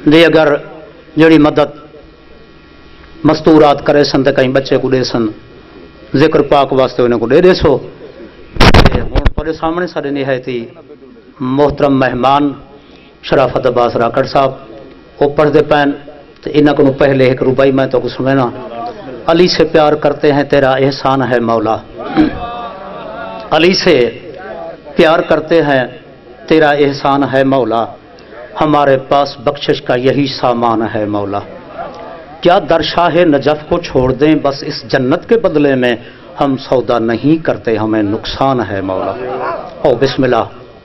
دے اگر جڑی مدد مستورات کرے سن تے کہیں بچے کو دے سن ذکر پاک واسطے انہیں کو دے دے سو ہوں تھوڑے سامنے سارے نہایتی محترم مہمان شرافت عباس راکڑ صاحب وہ پڑھتے پین تو انہوں کو پہلے ایک ربائی میں تو کو سننا علی سے پیار کرتے ہیں تیرا احسان ہے مولا علی سے پیار کرتے ہیں تیرا احسان ہے مولا ہمارے پاس بخشش کا یہی سامان ہے مولا کیا درشاہ نجف کو چھوڑ دیں بس اس جنت کے بدلے میں ہم سودا نہیں کرتے ہمیں نقصان ہے مولا او بسم اللہ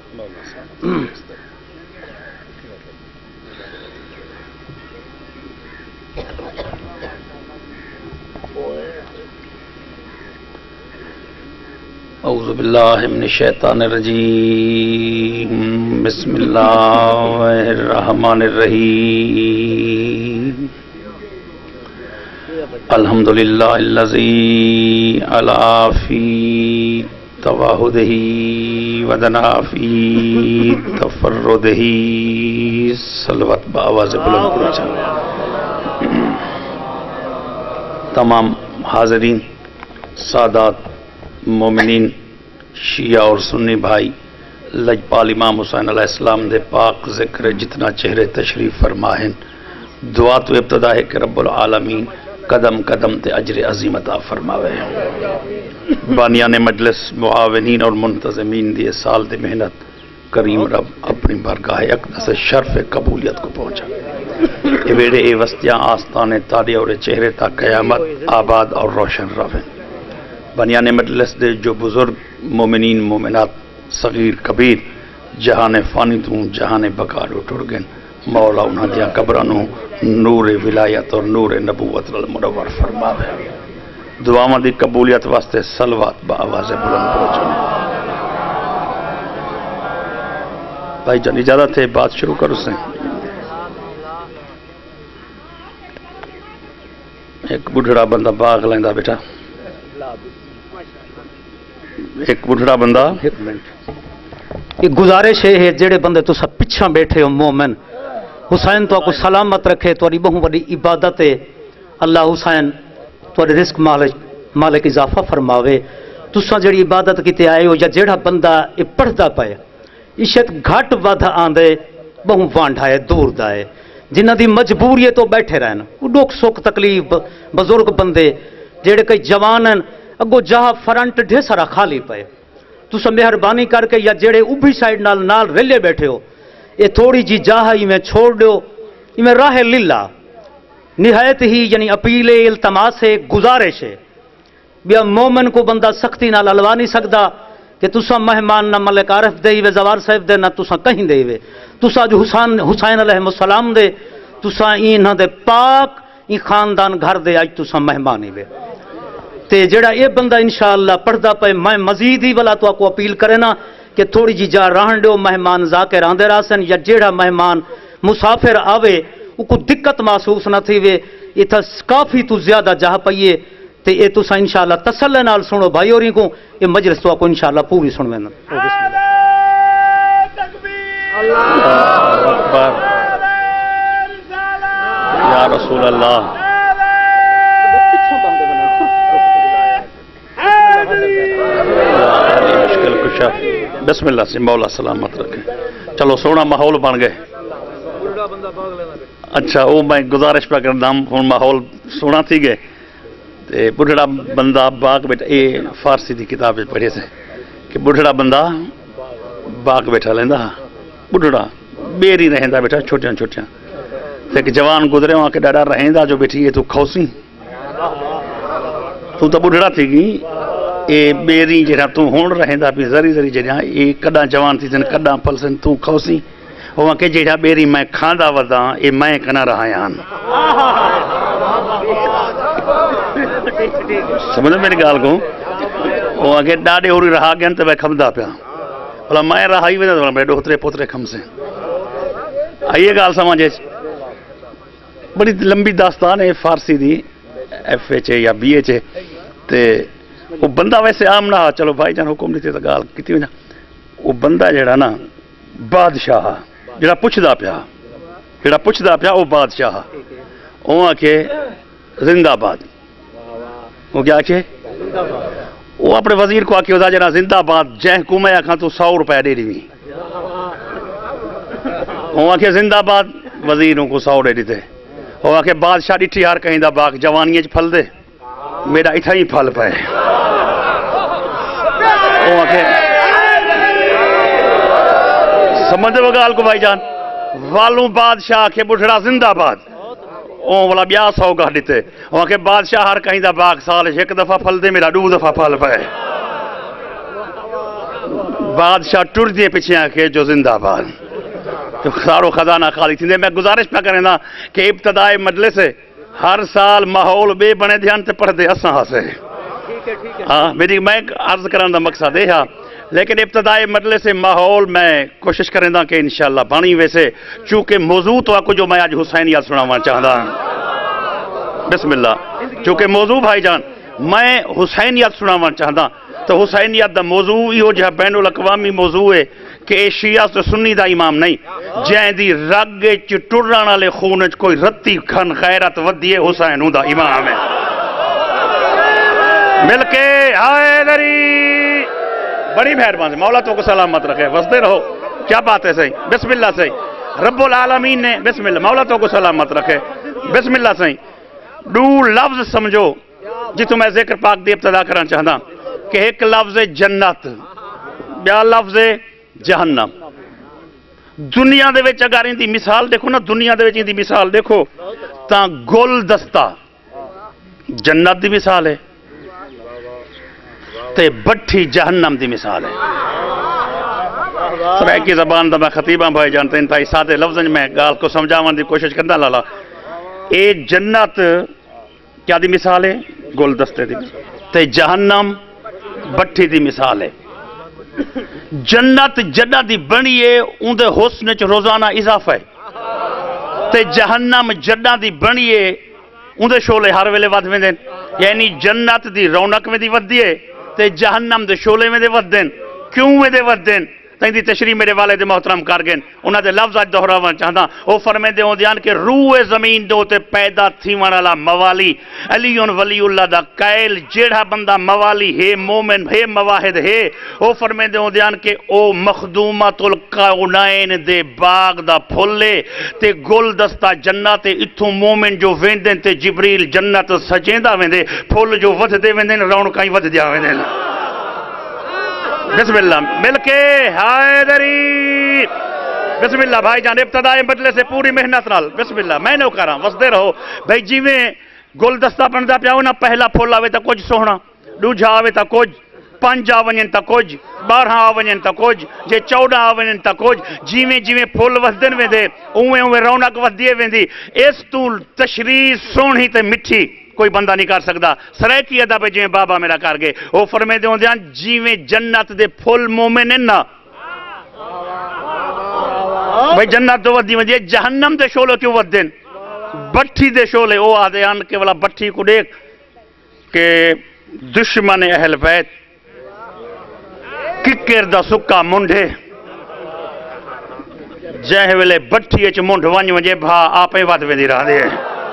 اعوذ باللہ من الشیطان الرجیم بسم اللہ الرحمن الرحیم الحمدللہ الذی علا فی تواہدہ ودنا فی تفردہ صلوات بآواز بلند کرو تمام حاضرین سادات مومنین شیعہ اور سنی بھائی لجپال امام حسین علیہ السلام دے پاک ذکر جتنا چہرے تشریف فرمائیں دعا تو ابتدا ہے کہ رب العالمین قدم قدم تے اجر عظیم عطا فرماوے بانیان مجلس معاونین اور منتظمین دیے سال دے محنت کریم رب اپنی بارگاہ اقدس شرف قبولیت کو پہنچا اے ویڑے اے وستیاں آستانے تاڑی اور چہرے تا قیامت آباد اور روشن رہے بنیان مجلس دے جو بزرگ مومنین مومنات صغیر کبیر جہان فانی تو جہان بقا ٹر گئے مولا انہاں دیا قبرانوں نور ولایت اور نور نبوت المنور فرماوے دعاواں دی قبولیت واسطے صلوات بآواز بلند پہنچانے بھائی جان اجازت ہے بات شروع کرو سے ایک بڑھڑا بندہ باغ لیندہ بیٹا ایک بڑھڑا بندہ ایک منٹ ایک گزارش ہے جڑے بندے تو سب پچھا بیٹھے ہو مومن حسین تو کو سلامت رکھے توری بہوں بڑی عبادت ہے اللہ حسین توری رزق مالک اضافہ فرماوے تساں جڑی عبادت کیتے آئے ہو یا جڑا بندہ یہ پڑھدا پے عشت گھٹ ود آندے بہوں وانڈھائے دور دائے جنہ دی مجبوری تو بیٹھے رہنا ڈوک سوک تکلیف بزرگ بندے جڑے کئی جوان ہیں اگو جہاں فرنٹ ڈھے سارا خالی پے تسا مہربانی کر کے یا جڑے اوبھی سائیڈ نال ریلے بیٹھے ہو یہ تھوڑی جی جاہ ہی میں چھوڑ دو یہ میں راہ للہ نہایت ہی یعنی اپیل التماس ہے گزارش ہے بیا مومن کو بندہ سختی نال الوا نہیں سکتا کہ تسا مہمان نہ ملک عارف دے وے زوار صاحب دے نہ تسا کہیں دے وے تسا جو حسین علیہ السلام دے تسا انہاں دے پاک این خاندان گھر دے آج تسا مہمانی وے تے جڑا یہ بندہ انشاءاللہ پڑھدا پے میں مزید ہی والا تو کو اپیل کرے نا کہ تھوڑی جی جا رہن دیو مہمان ذاکر آندے راسن یا جیڑا مہمان مسافر آوے او کو دقت محسوس نہ تھی وے یہ تھا کافی تو زیادہ جہاں پئیے تے یہ تو سا انشاءاللہ تسلے نال سنو بھائی اور کو یہ مجلس تو کو انشاءاللہ پوری سنویں اللہ اکبر یا رسول اللہ مشکل کشا بسم اللہ سے مولا سلامت رکھے چلو سونا ماحول بن گئے اچھا وہ میں گزارش پہ کرنا ہوں ماحول سونا تھی گئے تے بڑھڑا بندہ باغ بیٹھا یہ فارسی دی کتاب پڑھے سے کہ بڑھڑا بندہ باغ بیٹھا لیندہ بڑھڑا بیری رہندہ بیٹھا چھوٹیاں چھوٹیاں تے کہ جوان گزرے وہاں کے ڈاڑا رہندہ جو بیٹھی یہ تو کھوسی تو بڑھڑا تھی گی اے بیری جہاں تو ہون رہندہ بھی زری زری جہاں اے کڈا جوان تھی جن کڈا پلسن تو کھوسی وہاں کے جہاں بیری میں کھاندہ ودا اے میں کنا رہا یان سمجھے میری گال کو وہاں کے ڈاڑے ہوری رہا گیا تو میں کھمدہ پیا بلا میں رہا ہی ویدہ میرے ڈوترے پوترے کھم سے آئیے گال سمجھے بڑی لمبی داستان ہے فارسی دی ایف ایچ یا بی ایچ تے وہ بندہ ویسے عام نہ چلو بھائی جان حکم نہیں تھی تو گال کیتی ہوئی نا وہ بندہ جڑا نا بادشاہ جڑا پوچھدا پیا جڑا پوچھدا پیا وہ بادشاہ وہ آکھے زندہ باد وہ کیا آکھے وہ اپنے وزیر کو آکھے دا جنا زندہ باد جہ کو میں آکھاں تو 100 روپے دے دیویں وہ آکھے زندہ باد وزیروں کو 100 دے دیتے وہ آکھے بادشاہ ڈٹھی ہر کہیں دا باغ جوانیے چ پھل دے میرا اتھا ہی پھل پائے وہ آکھے سمجھے وہ گال کو بھائی جان والوں بادشاہ آکھے بڑھڑا زندہ باد اون والا بیا 100 گاہ دیتے وہ آکھے بادشاہ ہر کہیں دا باغ سال ایک دفعہ پھل دے میرا 2 دفعہ پھل پائے بادشاہ ٹر دیے پیچھے آکھے جو زندہ باد تو سارو خزانہ خالی تھی میں گزارش پہ کریں نا کہ ابتدائی مجلس سے ہر سال ماحول بے بنے دھیان تے پڑھ دے اساں ہاسے ہاں میری میں عرض کرنے دا مقصد ہے لیکن ابتدائی مجلس سے ماحول میں کوشش کریں دا کہ انشاءاللہ بانی ویسے چونکہ موضوع تو آپ کو جو میں آج حسینیات سناواں چاہتا ہوں بسم اللہ چونکہ موضوع بھائی جان میں حسینیات سناواں چاہتا تو حسینیات دا موضوع یہ جو بین الاقوامی موضوع ہے کہ شیعہ سے سنی دا امام نہیں جائیں دی رگ ٹران والے خون کوئی رتی کھن خیرت ودیے حسین دا امام ہے مل کے حیدری بڑی مہربانی مولا تو کو سلامت رکھے وسدے رہو کیا بات ہے صحیح بسم اللہ صحیح رب العالمین نے بسم اللہ مولا تو کو سلامت رکھے بسم اللہ صحیح 2 لفظ سمجھو جتو میں ذکر پاک دی ابتدا کرنا چاہتا کہ ایک لفظ جنت بیا لفظ جہنم دنیا دے وچ اگر ان دی مثال دیکھو نا دنیا دے وچ ان دی مثال دیکھو تا گل دستہ جنت دی مثال ہے تے بٹھی جہنم دی مثال ہے سرائے کی زبان دا میں خطیبہ بھائی جانتے انتہائی سادے لفظیں میں گال کو سمجھاوان دی کوشش کرنا لالا اے جنت کیا دی مثال ہے گل دستے دی تے جہنم بٹھی دی مثال ہے جنت جنہ دی بنیے اندے حسن چ روزانہ اضافہ ہے تے جہنم جنہ دی بنیے اندے شولے ہر ویلے ود میں دین یعنی جنت دی رونق میں دی ود دیے تے جہنم دے شولے میں دے ود دین کیوں میں دے ود دین تین دی تشریح میرے والد محترم کر گئن انہاں دے لفظ آج دہراواں چاہتا او فرمے دے ہوں دیان کہ روح زمین دو تے پیدا تھیوان والا موالی علی ولی اللہ دا قائل جیڑا بندہ موالی ہے مومن ہے مواحد ہے او فرمے دے ہوں دیان کہ او مخدومات القونین دے باغ دا پھولے تے گل دستا جنت اتھوں مومن جو ویندن تے جبریل جنت سجیندہ ویندے پھول جو ود دے ویندن رونقاں ود دیا ویندن بسم اللہ مل کے حیدری بسم اللہ بھائی جان ابتدائی مجلس سے پوری محنت نال بسم اللہ میں نو کراں وسدے رہو بھائی جیویں گل دستہ بندا پیا ہونا پہلا پھول آوے تا کچھ سوہنا دوجا آوے تا کچھ 5 آونین تا کچھ 12 آونین تا کچھ جے 14 آونین تا کچھ جیویں جیویں پھول وسدن ویندے اوویں اوویں رونق ودیے ویندی اس تو تشریح سونی تے مٹھی کوئی بندہ نہیں کر سکتا سرائکی ادا پہ جویں بابا میرا کر گئے وہ فرمے دے ہوں دیاں جیویں جنت دے پھول مومن نا بھائی جنت دو ودی وجہ جہنم دے شولے کیوں ود دین بٹھی دے شولے وہ آدھے آن کے والا بٹھی کو دیکھ کہ دشمن اہل بیت ککر دا سکا منڈے جہے ویلے بٹھی اچ منڈ ونج وجہ بھا آپے ود ویندی رہا دے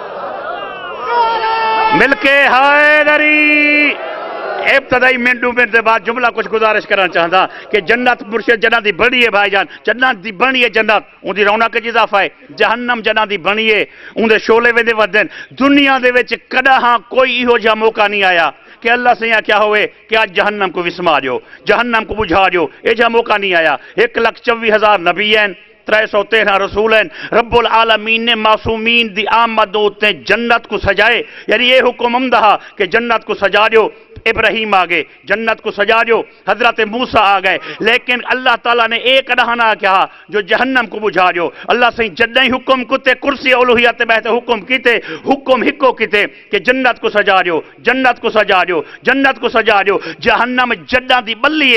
مل کے حیدری ابتدائی منٹوں دے بعد جملہ کچھ گزارش کرنا چاہتا کہ جنت مرشد جنت دی بڑی ہے بھائی جان جنت دی بڑی ہے جنت ان دی رونق کے اضافہ ہے جہنم جنت دی بڑی ہے ان دے شولے ویندے ودن دنیا دے وچ کدا ہاں کوئی ایہو جا موقع نہیں آیا کہ اللہ سے یہاں کیا ہوئے کہ آج جہنم کو وسما جو جہنم کو بجھا جو یہ جا موقع نہیں آیا 1,24,000 نبی ہیں 313 رسول ہیں رب العالمین نے معصومین دی آمد ہوتے جنت کو سجائے یعنی یہ حکم امدہا کہ جنت کو سجا جو ابراہیم آگئے جنت کو سجا جو حضرت موسیٰ آگئے لیکن اللہ تعالیٰ نے ایک رہنا کہا جو جہنم کو بجھا جو اللہ سے جنہی حکم کتے کرسی اولوہیت بہتے حکم کیتے حکم ہکو کیتے کہ جنت کو سجا جو جنت کو سجا جو جنت کو سجا جو جہنم جنہ دی بلیے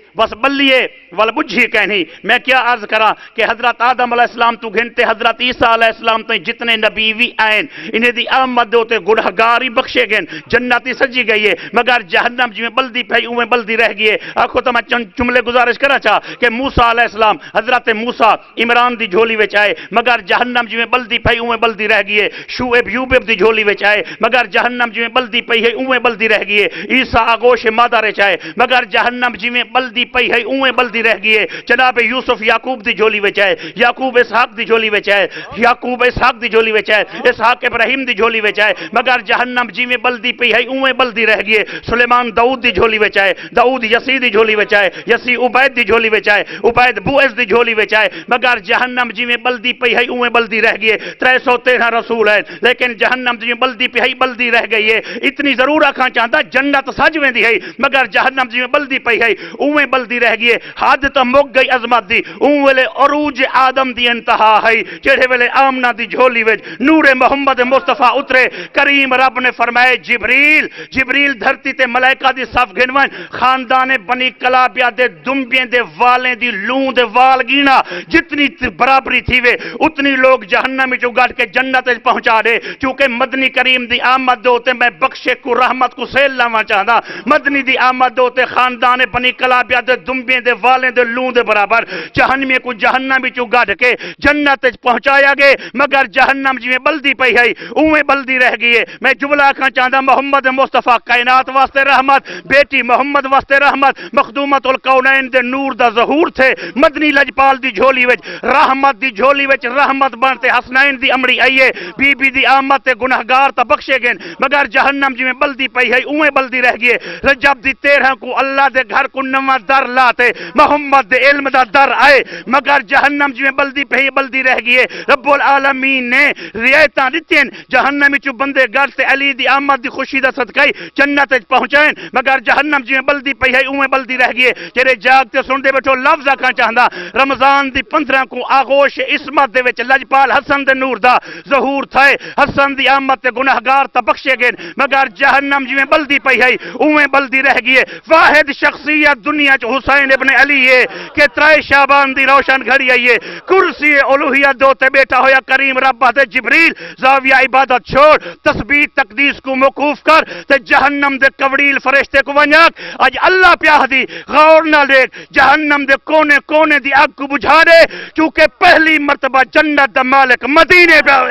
बस बल्लिए वल बुझी कहनी। मैं क्या अर्ज करा कि हजरत आदम अलैहिस्सलाम तू घिनते हजरत ईसा अलैहिस्सलाम तो जितने नबी भी आए इन्हें दी आमद होते गुनहगार ही बख्शे गए, जन्नती सजी गई है, मगर जहन्नम जिमें बल्दी पई उमें बल्दी रह गई है। आखो तो मैं चंद जुमले गुजारिश करा चाह कि मूसा अलैहिस्सलाम हजरत मूसा इमरान दी झोली विच आए, मगर जहन्नम जिमें बल्दी पई उमें बल्दी रह गई है। शुएब यूबेब दी झोली विच आए, मगर जहन्नम जिमें बल्दी पई है उमें बल्दी रह गई है। ईसा आगोश मादारे चाहे, मगर जहन्नम जिमें बल्दी पई है उमें बल्दी रह गई है। जनाब यूसुफ याकूब दी झोली विच आए, याकूब इसहाक दी झोली विच आए, याकूब इसहाक दी झोली विच आए, इसहाक इब्राहिम दी झोली विच आए, मगर जहन्नम जिमें बल्दी पई है उमें बल्दी रह गई है। सुलेमान दाऊद दी झोली विच आए, दाऊद यसी दी झोली विच आए, यसी उबैद दी झोली विच आए, उबैद बुएस दी झोली विच आए, मगर जहन्नम जिमें बल्दी पई है उमें बल्दी रह गई है। 313 रसूल है, लेकिन जहन्नम जिमें बल्दी पई है बल्दी रह गई है। इतनी जरूर आखा चाहता जन्नत सज वेंदी है, मगर जहन्नम जिमें बल्दी पई है उमें बल्दी रह गई है। हद तो मुक गई अजमत दी, उन वेले अरूज आदम दी इंतहा है, जेड़े वेले आमना दी झोली विच नूरे मोहम्मद मुस्तफा उतरे। करीम रब ने फरमाए जिबरील जिबरील धरती ते मलाइका दी सफ गिनवन, खानदाने बनी कलाबिया दे दुंबियां दे वालें दी लूं दे वाल गिना, जितनी बराबरी थी वे उतनी लोग जहन्नम विचों गढ़ के जन्नत विच पहुंचा दे। क्योंकि मदनी करीम दी आमद होते मैं बख्शे को रहमत को सेल लावा चाहता, मदनी दी आमद होते खानदाने बनी कलाबिया दे दुंबियां दे वालें दे लूं दे बराबर जहन्नमी को जहन्नम विचों गढ़ के जन्नत विच पहुंचाया गए, मगर जहन्नम जिवें बल्दी पई है उवें बल्दी रह गई है। मैं जुमला आखना चाहता मोहम्मद मुस्तफा कायनात वास्ते रहमत, बेटी मोहम्मद वास्ते रहमत, मखदूमतुल कौनैन दे नूर दा ज़हूर थे। मदनी लजपाल दी झोली विच रहमत दी झोली विच रहमत बनते हसनैन दी अमड़ी आई है। बीबी दी आमद ते गुनहगार ता बख्शे गए, मगर जहन्नम जिवें बल्दी पई है उवें बल्दी रह गई है। रजब दी 13 को अल्लाह दे घर को नवा दर लाते मोहम्मद दे इल्म दा दर आए, मगर जहन्नम जिवें बल्दी पई बल्दी रह गई है। रब्बुल आलमीन ने रियायतां दित्तियां जहन्नम विचों बंदे घर ते अली दी आमद दी खुशी दा सदका जन्नत विच पहुंचाए, मगर जहन्नम जिवें बल्दी पई है उवें बल्दी रह गई है। जेड़े जागते सुनदे बैठो लफ्ज़ आखना चाहंदा रमजान दी 15 को आगोश इस्मत दे विच लजपाल हसन दे नूर दा ज़हूर थे। हसन दी आमद ते गुनहगार ता बख्शे गए, मगर जहन्नम जिवें बल्दी पई है उवें बल्दी रह गई है। वाहिद शख्सियत दुनिया च हुसैन इब्न अली है कि 3 शाबान दी रोशन घड़ी आई है। कुर्सी उलूहियत दो ते बैठा होया करीम रब ते जिबरील ज़ाविया इबादत छोड़ तस्बीह तकदीस को मौकूफ कर ते जहन्नम दे कवड़ील फरिश्ते को वंजाक। आज अल्लाह प्याह दी गौर ना देख, जहन्नम दे कोने कोने दी आग को बुझा दे, क्योंकि पहली मर्तबा जन्नत दा मालिक मदीने पे।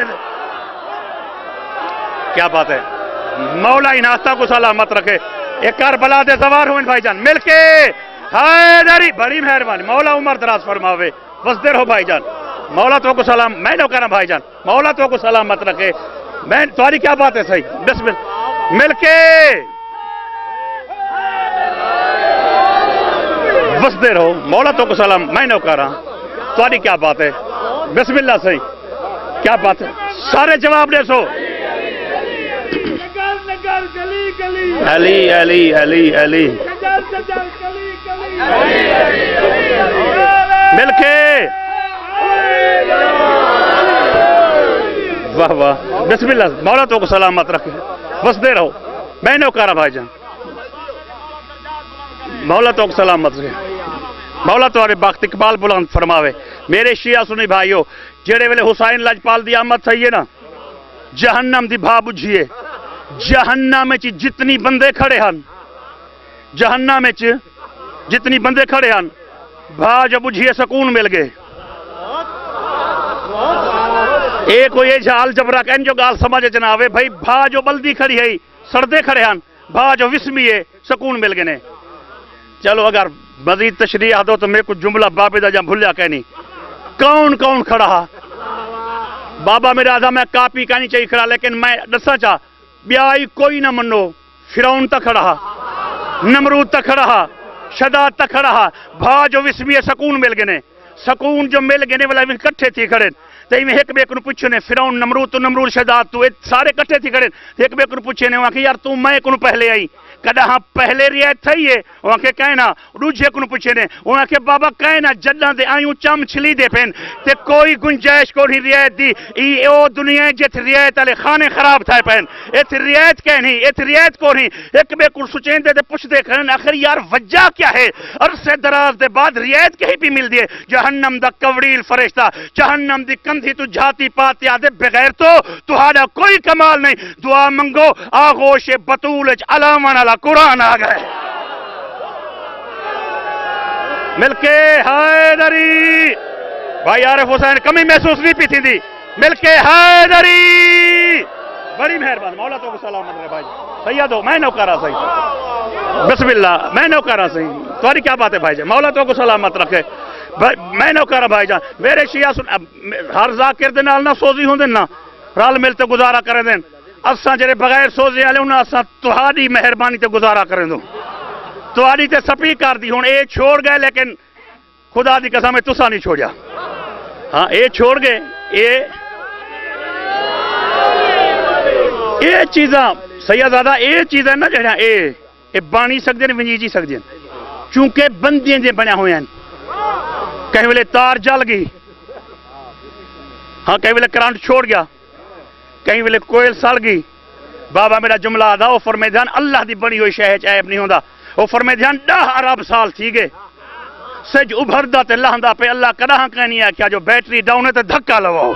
क्या बात है, मौला इन आस्था को सलामत रखे। एक करबला दे सवार हुए भाईजान मिलके हैदरी, बड़ी मेहरबानी, मौला उमर दराज फरमावे, बसते रहो भाईजान। मौला तो को सलाम, मैं नो करा भाईजान, मौला तो को सलामत रखे। मैं तुम्हारी क्या बात है सही, बिस्मिल्लाह मिलके बसते रहो, मौला तो को सलाम, मैं नो करा, तुम्हारी क्या बात है, बिस्मिल्लाह सही, क्या बात है, सारे जवाब दे सो। अली अली अली अली मिलके वाह वाह, बिस्मिल्लाह, मौला तो को सलामत रखे, बसते रहो, मैं नो करा भाईजान, मौला तो को सलामत रखे, मौला तुम्हारे बख्त इकबाल बुलंद फरमावे। मेरे शिया सुनी भाइयों, जेड़े वेले हुसैन लजपाल दी आमद थई है ना, जहन्नम दी भा बुझिए, जहन्नम च जितनी बंदे खड़े हैं, जहन्नम च जितनी बंदे खड़े हैं, भा जो बुझिए सुकून मिल गए। एक कोई झाल जबरा कहन जो गाल समझ च ना आवे भाई, भा जो बल्दी खड़ी है सड़दे खड़े हैं, भा जो विस्मी है सुकून मिल गए ने। चलो अगर मजीद तशरीह दो तो मेरे को जुमला बाबे दा जा भुलिया कहनी, कौन कौन खड़ा बाबा मेरा आधा मैं कापी कहनी चाहिए खड़ा, लेकिन मैं दसा चाह ब्याई कोई ना मनो। फिरौन तक खड़ा, नमरूद तक खड़ा, शदाद तक खड़ा, भा जो विस्मी सुकून मिल गए, सुकून जो मिल गए वाला इकट्ठे थी खड़े। तो इवें एक बे को पूछे ने फिरौन नमरूद तो नमरूद शदाद तू सारे इकट्ठे थी खड़े, एक बे को पूछे ने कि यार तू मैं को पहले आई, کدہ پہلے رعایت تھی ہے وہاں کے کہنا دوجے کو پوچھے نے وہاں کے بابا کہنا جداں دے آئیوں چم چھلی دے پین تے کوئی گنجائش کو نہیں رعایت دی ای او دنیا جت رعایت والے کھانے خراب تھے پین ایت رعایت کہنی ایت رعایت کو نہیں ایک بے کو سوچیں دے پوچھ دے کرن آخر یار وجہ کیا ہے عرصے دراز دے بعد رعایت کہیں بھی مل دیے جہنم دا کوڑیل فرشتہ جہنم دی کندھی تو جھاتی پاتی آدھے بغیر تو ہاڑا کوئی کمال نہیں دعا منگو آغوش بطولج علامن علا قرآن آ گئے مل کے حیدری بھائی عارف حسین کمی محسوس نہیں پیتی تھی مل کے حیدری بڑی مہربان مولا تو سلامت رہے بھائی سیدو میں نوکرہ صحیح بسم اللہ میں نوکرہ صحیح تمہاری کیا بات ہے بھائی جان مولا تو سلامت رکھے میں نوکرہ بھائی جان میرے شیعہ ہر ذاکر دے نال نہ سوزی ہوں دن نہ رال ملتے گزارا کریں دیں اساں جڑے بغیر سوزی والے انہاں اساں تہاڈی مہربانی تے گزارا کریں دوں تہاڈی تے سپی کر دی ہن اے چھوڑ گئے لیکن خدا دی قسم ہے تساں نہیں چھوڑیا ہاں اے چھوڑ گئے اے چیزاں سیدزادہ اے چیزاں نہ جڑا اے بانی سکدے نے ونجی جی سکدے چونکہ بندیاں دے بنیا ہوئے ہیں کہیں ویلے تار جل گئی ہاں کہیں ویلے کرنٹ چھوڑ گیا کہیں ویلے کوئل سڑ گئی بابا میرا جملہ آدھا وہ فرمائے دھیان اللہ دی بڑی ہوئی شہج عیب نہیں ہوندہ وہ فرمائے دھیان 10 ارب سال تھی گئے سج ابھردہ تے لہندہ پہ اللہ کداں کہنی ہے کیا جو بیٹری ڈاؤن ہے تے دھکا لواؤ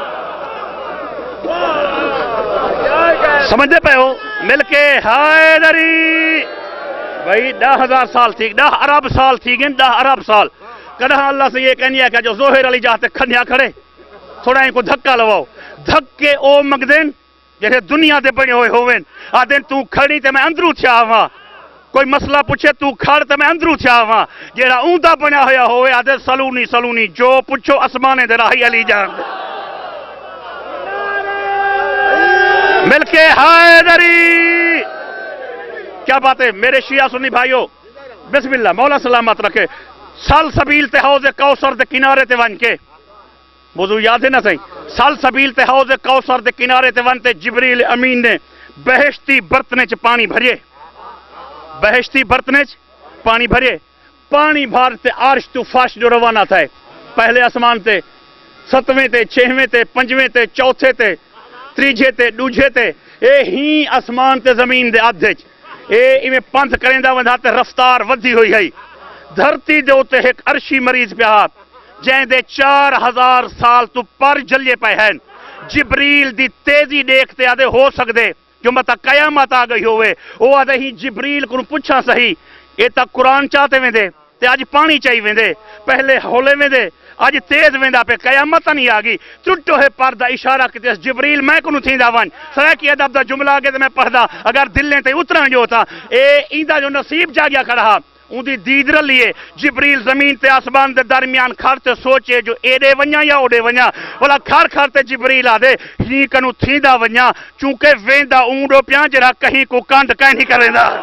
سمجھتے پہ ہو مل کے حیدری بھائی 10,000 سال تھی 10 ارب سال تھی گئے 10 ارب سال کداں اللہ سے یہ کہنی ہے کہ جو ظہر علی جاتے کھنیا کھڑے تھوڑا ان کو دھکا لواؤ دھکے او مگدین جیسے دنیا دے بڑے ہوئے ہوئن آدھین تو کھڑی تے میں اندرو تھیا ہوا کوئی مسئلہ پوچھے تو کھڑ تے میں اندرو تھیا ہوا جیڑا اوندہ بنیا ہویا ہوئے آدھے سلونی جو پوچھو اسمانے دے راہی علی جان مل کے حیدری کیا بات ہے میرے شیعہ سنی بھائیو بسم اللہ مولا سلامت رکھے سال سبیل تے حوض کوثر دے کنارے تے ون کے موضوع یاد ہے نا صحیح سال سبیل تے حوض کوثر دے کنارے تے ون تے جبریل امین نے بہشتی برتنے چ پانی بھریے بہشتی برتنے چ پانی بھریے پانی بھار تے عرش تو فرش جو روانہ تھا پہلے آسمان تے 7ویں تے 6ویں تے 5ویں تے 4تھے تے 3جے تے 2جے تے اے ہی آسمان تے زمین دے آدھے اے ایویں پنت کریندا وندا تے رفتار ودھی ہوئی ہے دھرتی دے اوتے ایک عرشی مریض پیا جائیں دے 4000 سال تو پر جلیے پہ ہیں جبریل دی تیزی دیکھتے آدھے ہو سکدے جو مطا قیامت آ گئی ہوئے وہ آدھے ہی جبریل کو پوچھا صحیح یہ تا قرآن چاہتے میں دے تے آج پانی چاہی میں دے پہلے ہولے میں دے آج تیز میں دا پہ قیامت نہیں آگی ٹوٹو ہے پردہ اشارہ کہتے ہیں جبریل میں کنو تھی دا ون سرائکی ادب دا جملہ آگے تے میں پڑھدا اگر دل نے تے اتران جو ہوتا اے ایندہ جو نصیب جا گیا کھڑا ان دی دید رلیے جبریل زمین تے آسمان دے درمیان کھڑتے سوچے جو ایڈے ونیا یا اوڈے ونیا بولا کھڑتے جبریل آدھے ہی کنو تھی دا ونیا چونکہ ویندہ اونڈو پیان جرا کہیں کو کانڈ کہیں نہیں کریں دا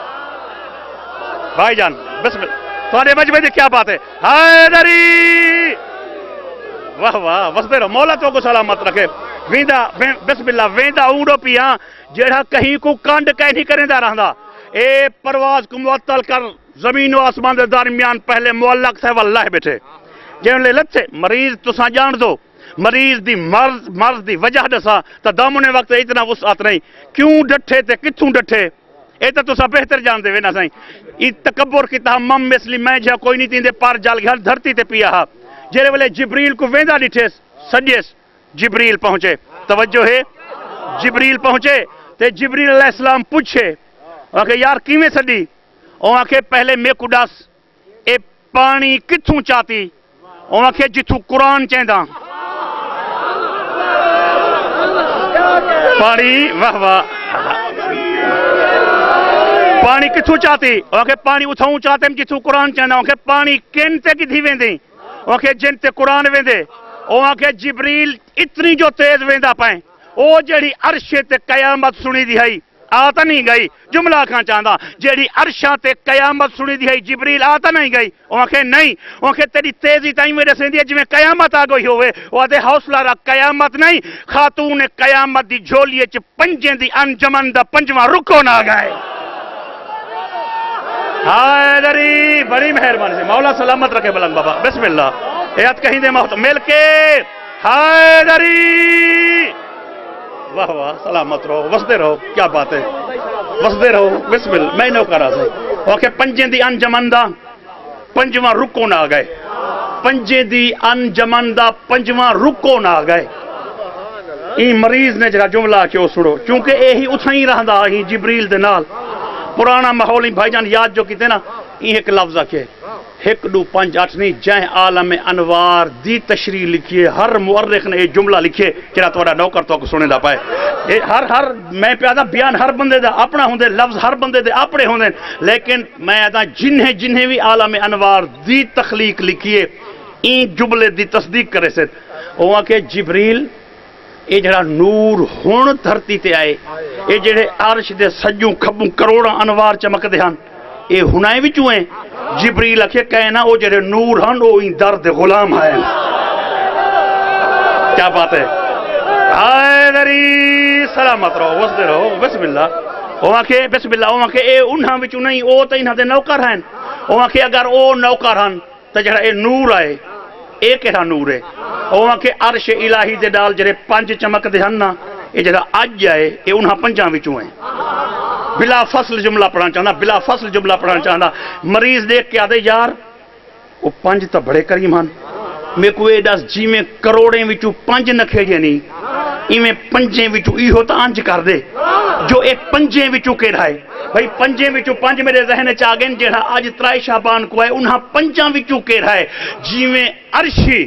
بھائی جان بسم اللہ تھوڑے مجمع دی کیا بات ہے حیدری واہ واہ بس بیرو مولا تو کو سلامت رکھے ویندہ بسم اللہ ویندہ اونڈو پیان جرا کہیں کو کانڈ کہیں نہیں کریں دا رہندا اے پرواز کو معطل کر زمین و آسمان دے درمیان پہلے معلق سے واللہ بیٹھے جن لے لتے مریض تو سا جان دو مریض دی مرض دی وجہ دسا تا دامنے وقت اتنا وسعت نہیں کیوں ڈٹھے تے کتھوں ڈٹھے اے تا سا بہتر جان دے وینا سائیں ای تکبر کی تہا مم مثلی میں جہاں کوئی نہیں تین دے پار جال گھر دھرتی تے پیا ہا جیرے والے جبریل کو ویندہ ڈٹھے سجیس جبریل پہنچے توجہ ہے جبریل پہنچے تے جبریل علیہ السلام پوچھے کہ یار کیویں سڈی اوہاں کے پہلے میں کو دس اے پانی کتھوں چاہتی اوہاں کے جتھوں قرآن چاہندہ پانی واہ واہ پانی کتھوں چاہتی اوہاں کے پانی اتھاؤں چاہتے ہیں جتھوں قرآن چاہندہ اوہاں کے پانی کن تے کتھی ویندیں اوہاں کے جن تے قرآن ویندے اوہاں کے جبریل اتنی جو تیز ویندہ پائیں او جڑی عرش تے قیامت سنی دی ہے آتا نہیں گئی جملہ کھاں چاہندہ جیڑی عرشاں تے قیامت سنی دی ہے جبریل آتا نہیں گئی وہاں کہ نہیں وہاں کہ تیری تیزی تائیں میرے سندھی ہے جمیں قیامت آ گئی ہوئے وہ دے حوصلہ رہا قیامت نہیں خاتون قیامت دی جھولیے چھ پنجیں دی انجمن دا پنجواں رکو نہ گئے حیدری بڑی مہربانی سے مولا سلامت رکھے بلند بابا بسم اللہ ایت کہیں دے محترم مل کے حیدری واہ واہ سلامت رہو وسدے رہو کیا بات ہے وسدے رہو بسم اللہ میں نو کرا سے اوکے پنجیں دی انجمن دا پنجواں رکو نہ گئے پنجیں دی انجمن دا پنجواں رکو نہ گئے این مریض نے جڑا جملہ کیوں سڑو چونکہ اے ہی اتھا ہی رہندا ہی جبریل دے نال پرانا ماحول ہی بھائی جان یاد جو کیتے نا این ایک لفظ آکے 1 2 5 8 نہیں جائیں عالم انوار دی تشریح لکھیے ہر مورخ نے یہ جملہ لکھیے کہ توڑا نوکر تو کو سنے دا پائے ہر میں پیادا بیان ہر بندے دا اپنا ہوندے لفظ ہر بندے دے اپنے ہوندے لیکن میں آدھا جنہیں بھی عالم انوار دی تخلیق لکھیے این جملے دی تصدیق کرے سے وہاں کہ جبریل یہ جڑا نور ہون دھرتی تے آئے یہ جڑے عرش دے سجوں کھبوں کروڑا انوار چمک دے ہن یہ ہنائیں بھی چوئیں جبریل اکھے کہنا او جڑے نور ہن او این درد غلام ہے کیا بات ہے حیدری سلامت رہو وسدے رہو بسم اللہ وہاں کہ بسم اللہ وہاں کہ اے انہاں بھی نہیں او تا انہاں دے نوکر ہیں وہاں کہ اگر او نوکر ہن تا جڑا اے نور آئے اے کہڑا نور ہے وہاں کہ عرش الہی دے ڈال جڑے 5 چمک دے ہن نا یہ جڑا اج آئے یہ انہاں 5 وچوں ہیں بلا فصل جملہ پڑھنا چاہنا بلا فصل جملہ پڑھنا چاہنا مریض دیکھ کے آدھے یار وہ 5 تا بڑے کریم ہن میں کوئی دس جی میں کروڑیں وچوں 5 نکھے جے نہیں ایویں 5 وچوں ایہو تا انج کر دے جو ایک 5 وچوں کیڑا ہے بھائی 5 وچوں 5 میرے ذہن چ آ گئے جڑا اج 3 شعبان کو ہے انہاں 5 وچوں کیڑا ہے جویں عرشی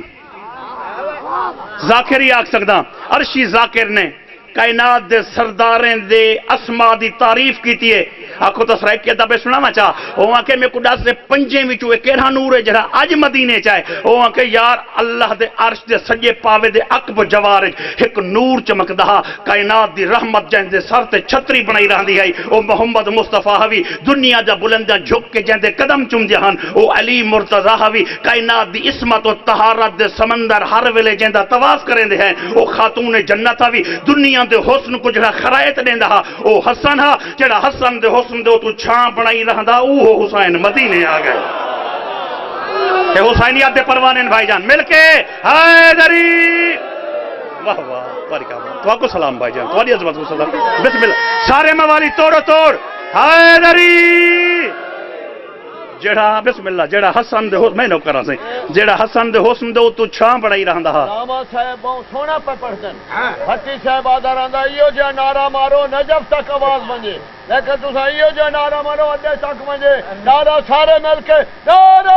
ذاکر ہی آکھ سکدا عرشی ذاکر نے کائنات دے سرداریں دے اسماء دی تعریف کیتی ہے آکھو تو سرائک کیا دبے سنانا چاہ وہاں کہ میں کڈا سے 5 وچوں ایک کیڑا نور ہے جڑا اج مدینے چاہے وہاں کہ یار اللہ دے عرش دے سجے پاوے دے عقب جوارج ایک نور چمکدا کائنات دی رحمت جن دے سر تے چھتری بنائی رہندی ہے او محمد مصطفی ہوی دنیا دا بلنداں جھک کے جن دے قدم چومدے ہن او علی مرتضی ہوی کائنات دی عصمت و طہارت دے سمندر ہر ویلے جن دا طواف کریندے ہیں او خاتون جنت ہوی دنیا دے حسن کو جڑا خرائط دیندا ہا او حسن ہا جڑا حسن دے حسن دے تو چھاں بنائی رہندا او حسین مدینے آ گئے کہ حسینیت دے پروانے بھائی جان مل کے حیدری واہ واہ بارک اللہ تو آپ کو سلام بھائی جان تمہاری عظمت کو سلام بسم اللہ سارے موالی توڑو توڑ حیدری جڑا بسم اللہ جڑا حسن دے حسن میں نو کرا سے جڑا حسن دے حسن دے تو چھاں بڑائی رہندا ہا نامہ صاحب بہت سونا پہ پڑھتن بھٹی صاحب آدھا رہندا ایو جا نعرہ مارو نجف تک آواز بنجے لیکن تسا ایو جا نعرہ مارو اڈے تک بنجے نعرہ سارے مل کے نعرہ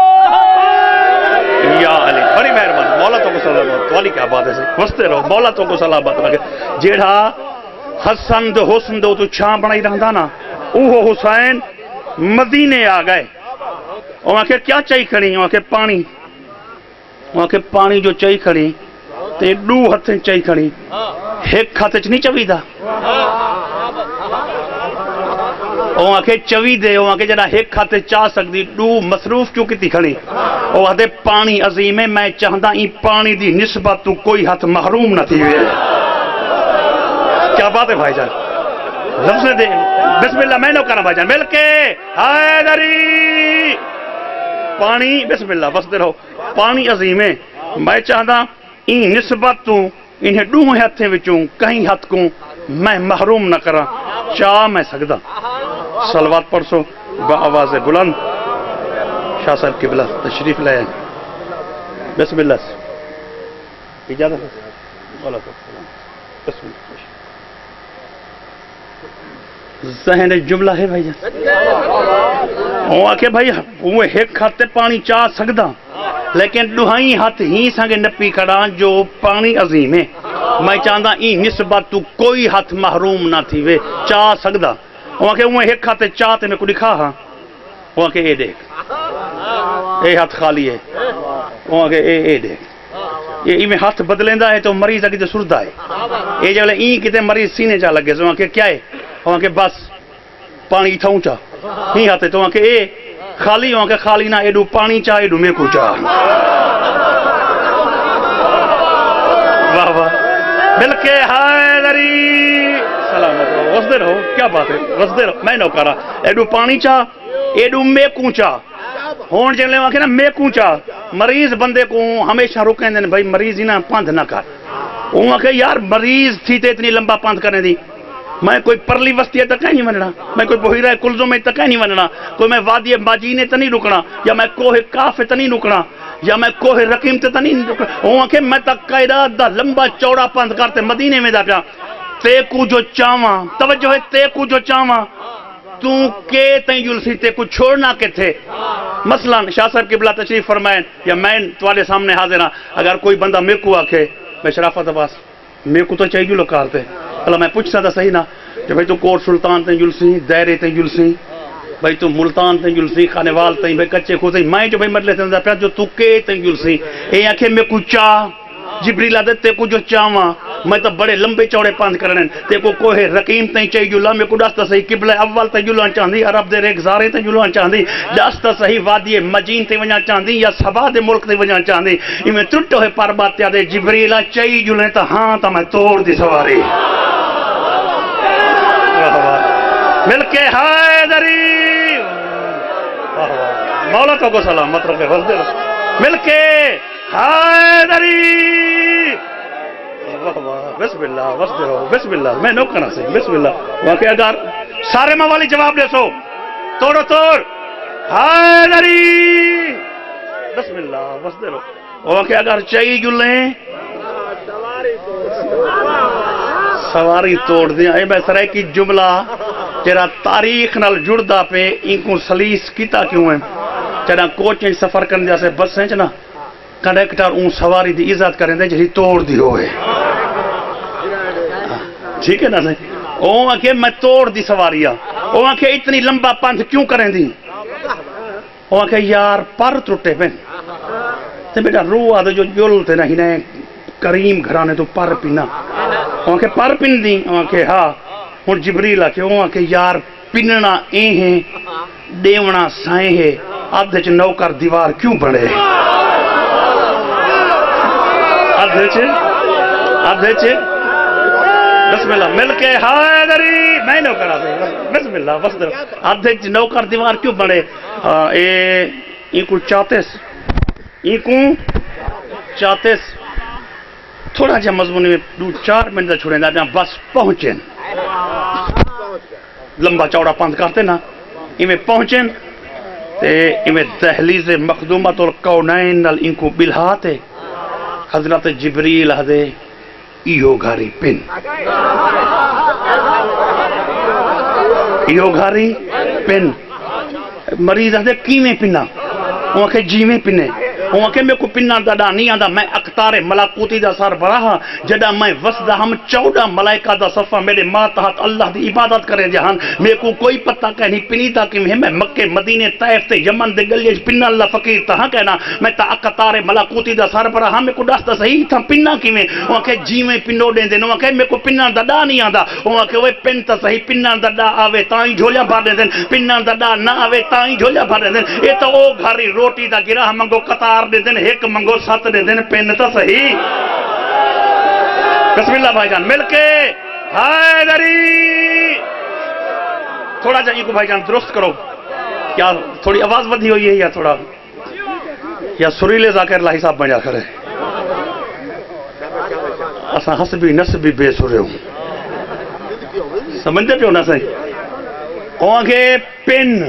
یا علی بڑی مہربانی مولا تو کو سلامت والی کیا بات ہے وستے رہو مولا تو کو سلامت رکھے جڑا حسن دے حسن دے تو چھاں بڑائی رہندا نا اوہ حسین مدینے آ گئے وہاں کے کیا چاہی کھڑی وہاں کے پانی وہاں کے پانی جو چاہی کھڑی تے 2 ہتھیں چاہی کھڑی ایک ہاتھ چ نہیں چوی دا وہاں کے چوی دے وہاں کے جڑا ایک ہاتھ چاہ سکتی 2 مصروف کیوں کیتی کھڑی وہاں دے پانی عظیم ہے میں چاہندا این پانی دی نسبت تو کوئی ہاتھ محروم نہ تھی ہوئے کیا بات ہے بھائی جان لفظ دے بسم اللہ میں نو کرنا بھائی جان مل کے حیدری پانی بسم اللہ بس دے رہو پانی عظیم ہے میں چاہتا این نسبت تو انہیں 2 ہتھیں وچوں کہیں ہتھ کو میں محروم نہ کرا چاہ میں سکدا صلوات پڑھو با آواز بلند شاہ صاحب قبلہ تشریف لائے بسم اللہ اجازت بسم اللہ ذہن جملہ ہے بھائی جان وہ آکے بھائی وہ ایک ہاتھ پانی چاہ سکدا لیکن 2 ہاتھ ہی سانگے نپی کھڑان جو پانی عظیم ہے میں چاہتا این نسبت تو کوئی ہاتھ محروم نہ تھی وے چاہ سکدا وہ آکے وہ ایک ہاتھ چاہتے میں کو دکھا ہاں وہ آکے اے دیکھ اے ہاتھ خالی ہے وہ آکے اے دیکھ یہ میں ہاتھ بدلیندہ ہے تو مریض اگے سردہ ہے یہ جب این کتے مریض سینے چاہ لگے وہ آکے کیا ہے وہاں کے بس پانی تھا اونچا ہی آتے تو وہاں کے اے خالی وہاں کے خالی نہ ایڈو پانی چاہ ایڈو میں کو چاہ واہ واہ مل کے حیدری سلامت رہو وسدے رہو کیا بات ہے وسدے رہو میں نو کرا ایڈو پانی چاہ ایڈو میکوں چا ہون جن لے آکھے نا میکوں چا مریض بندے کو ہمیشہ رکیں دیں بھائی مریض ہی نا پاندھ نہ کر وہ آکھے یار مریض تھی تے اتنی لمبا پاندھ کرنے دی میں کوئی پرلی وسطی تک نہیں وننا میں کوئی بحیرہ کلزوں میں تک نہیں وننا کوئی میں وادی ماجینے تے نہیں رکنا یا میں کوہ کاف تے نہیں رکنا یا میں کوہ رقیم تے نہیں رکنا وہ آکھے میں تک قائدہ دا لمبا چوڑا پاندھ کرتے مدینے میں دا پیا تے کو جو چاواں توجہ ہے تے کو جو چاواں تو کے تین جلسی تے کو چھوڑنا کے تھے مثلا شاہ صاحب قبلہ تشریف فرمائیں یا میں تمہارے سامنے حاضر ہاں اگر کوئی بندہ میں کو آکھے میں شرافت عباس میں کو تو چاہیے جو لوگ کارتے اللہ میں پوچھتا تھا صحیح نا کہ بھئی تو کوٹ سلطان تین جلسی دائرے تین جلسی بھئی تو ملتان تین جلسی خانوال تین بھئی کچے خوزی میں جو بھئی مدلے تین پیا جو تو کے تین جلسی اے آنکھے میں کو چاہ جبریل آدھے تے کو جو چاہواں میں تو بڑے لمبے چوڑے پاندھ کرنے تے کو کوہ رقیم تین چاہیے جلا میں کو ڈاستا صحیح قبلہ اول تین جلوان چاندی عرب دے ریک زارے تین جلوان چاندی ڈاستا صحیح وادی مجین تے ونیا چاندی یا سبا دے ملک تے ونیا چاندی یہ میں ترٹو ہے پر بات یادے جبریل چاہیے جلے تا ہاں تا میں توڑ دی سواری مل کے حیدری مولا تو کو سلامت رکھے مل کے حیدری بسم اللہ بسم اللہ میں نو کرنا سے بسم اللہ وہاں کہ اگر سارے موالی جواب دے سو توڑو توڑ حیدری بسم اللہ بس دے رو وہاں کہ اگر چاہیے جلیں سواری توڑ دیا اے میں سرائے کی جملہ تیرا تاریخ نال جڑدا پہ ان کو سلیس کیتا کیوں ہے چنا کوچیں سفر کرنے جیسے بس ہیں چنا کنڈکٹر اون سواری دی عزت کریں دے جہی توڑ دی ہوئے ٹھیک ہے نا صحیح وہ آنکھے میں توڑ دی سواریاں وہ آنکھے اتنی لمبا پانتھ کیوں کریں دی وہ آنکھے یار پر ٹوٹے پہ تے بیٹا روح آدھے جو جلتے نہیں نے کریم گھرانے تو پر پینا وہ آنکھے پر پن دی وہ آنکھے ہاں ہون جبریل آکھے وہ آنکھے یار پننا اے ہیں دیونا سائیں ہے آدھے چھ نوکر دیوار کیوں بڑھے آدھے چھ بسم اللہ مل کے حیدری میں نو کرا دے بسم اللہ بس در آدھے چھ نوکر دیوار کیوں بڑھے این کو چاہتیس تھوڑا جا مضمونی میں 2-4 منٹ چھوڑیں دا بس پہنچیں لمبا چوڑا پاندھ کرتے نا میں پہنچیں میں دہلیز مخدومت القونین نال ان کو بلہاتے حضرت جبریل حدے ایو گھاری پن ایو گھاری پن مریض حدے کیویں پنا وہاں کے جیویں پنے وہاں کے میں کو پننا دا نہیں آدھا میں اقتار ملاکوتی دا سار براہا جدا میں وسدہ ہم 14 ملائکہ دا صفحہ میرے ماتحت اللہ دی عبادت کریں جہاں میں کو کوئی پتہ کہنی پنی تا کہ میں مکہ مدینے طائف تے یمن دے گلیج پننا اللہ فقیر تہاں کہنا میں تا اقتار ملاکوتی دا سار براہا میں کو ڈاستا صحیح تھا پننا کی میں وہاں کے جیویں پنو دیں دیں وہاں کے میں کو پننا دا نہیں آدھا وہاں کے وہ پن تا صحیح پننا دا آوے تائیں جھولیا بھار دیں دیں پننا دا نہ آوے تائیں جھولیا بھار دیں دیں یہ تو او گھاری روٹی دا گراہ منگو قطار دے دیں ایک منگو 7 دے دیں پین تا صحیح بسم اللہ بھائی جان مل کے حیدری تھوڑا جائیں کو بھائی جان درست کرو کیا تھوڑی آواز بدھی ہوئی ہے یا تھوڑا یا سریلے ذاکر اللہ حساب بنجا کرے اسا حسبی نسبی بے سرے ہوں سمجھتے پہ ہونا صحیح وہاں کے پین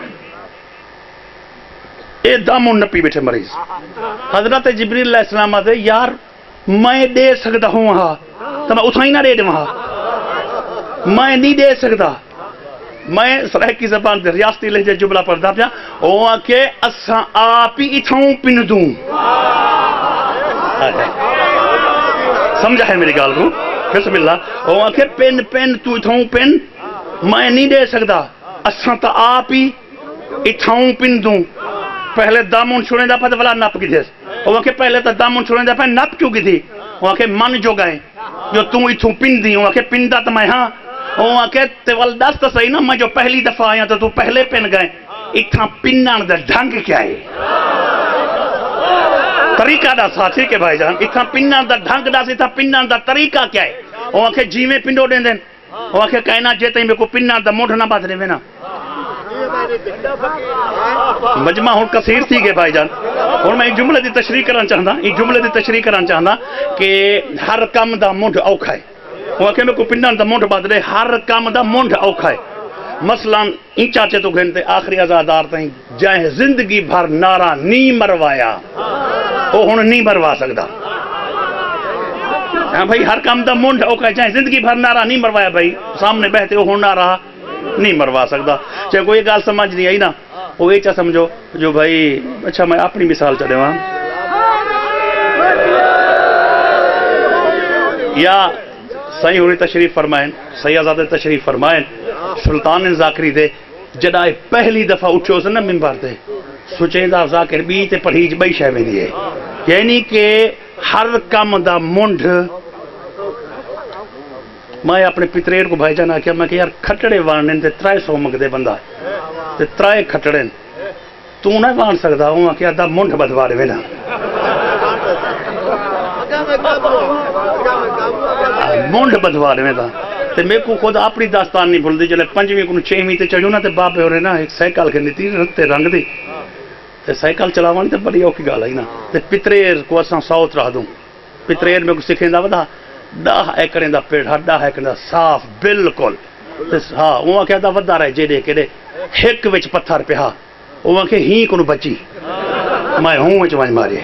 اے دامون نپی بیٹھے مریض حضرت جبریل علیہ السلام آتے یار میں دے سکتا ہوں وہاں تو میں اتھائی نہ دے دے وہاں میں نہیں دے سکتا میں سرائے کی زبان دے ریاستی لہجے جملہ پڑھتا پیا وہاں کے اساں آپ ہی اتھاؤں پن دوں سمجھا ہے میری گال کو بسم اللہ وہاں کے پن تو اتھاؤں پن میں نہیں دے سکتا اساں تا آپ ہی اتھاؤں پن دوں پہلے دامون چھوڑیں دا پہ والا نپ کی تھے وہاں کے پہلے تا دامون چھوڑیں دا پہ نپ کیوں کی تھی وہاں کے من جو گئے جو تم اتھوں پن دی وہاں کے پن دا تو میں ہاں وہاں کے تیوال دست صحیح نا میں جو پہلی دفعہ آیا تو پہلے پن گئے اتھاں پنان دا ڈھنگ کیا ہے طریقہ دا سا ٹھیک ہے بھائی جان اتھاں پنان دا ڈھنگ دا سی تھا پنان دا طریقہ کیا ہے وہاں کے جی میں پنڈو دیں دیں وہاں کے کہنا جیتے ہی میں کو پنان دا موڑ نہ بات رہے میں نا مجمع ہوں کثیر تھی گئے بھائی جان اور میں ایک جملے دی تشریح کرنا چاہتا کہ ہر کام دا منڈ اوکھا ہے وہ کہ میں کو پنڈان دا منڈ بدلے ہر کام دا منڈ اوکھا ہے مثلا این چاچے تو گھنٹے آخری ازادار تھیں جائیں زندگی بھر نعرہ نہیں مروایا وہ ہن نہیں مروا سکتا ہاں بھائی ہر کام دا منڈ اوکھا ہے جائیں زندگی بھر نعرہ نہیں مروایا بھائی سامنے بہتے وہ ہن نعرہ نہیں مروا سکتا چاہے کوئی گال سمجھ نہیں آئی نا وہ یہ چاہ سمجھو جو بھائی اچھا میں اپنی مثال چلے وہاں یا صحیح ہوئی تشریف فرمائیں سیازادہ تشریف فرمائیں سلطان ذاکری دے جدہ پہلی دفعہ اٹھو سے نا منبر دے سوچیں دا ذاکر بھی تے پڑھیج بئی شہ میں دیئے یعنی کہ ہر کام دا منڈ میں اپنے پتریر کو بھائی جانا کیا میں کہ یار کھٹڑے وارنن تے 300 مگدے بندہ تے 3 کھٹڑن تو نہ وان سکتا ہوں کہ دا منڈ بدوارے میں نا منڈ بدوارے میں دا تے میں کو خود اپنی داستان نہیں بھول دی جلے 5ویں کو 6ویں تے چڑھو نا تے باپے ہو رہے نا ایک سائیکل کے نیتی تے رنگ دی تے سائیکل چلاوانی تے بڑی اوکی گال آئی نا تے پتریر کو اساں ساؤت رہ دوں پتریر میں کو سکھیں دا ودا 10 ایکڑیں دا پیڑ 10 ایکڑیں دا صاف بالکل ہاں وہاں کیا دا ودا رہے جیڑے کہڑے ہک وچ پتھر پہ ہاں وہاں کہ ہی کو بچی میں ہوں وچ وانج مارے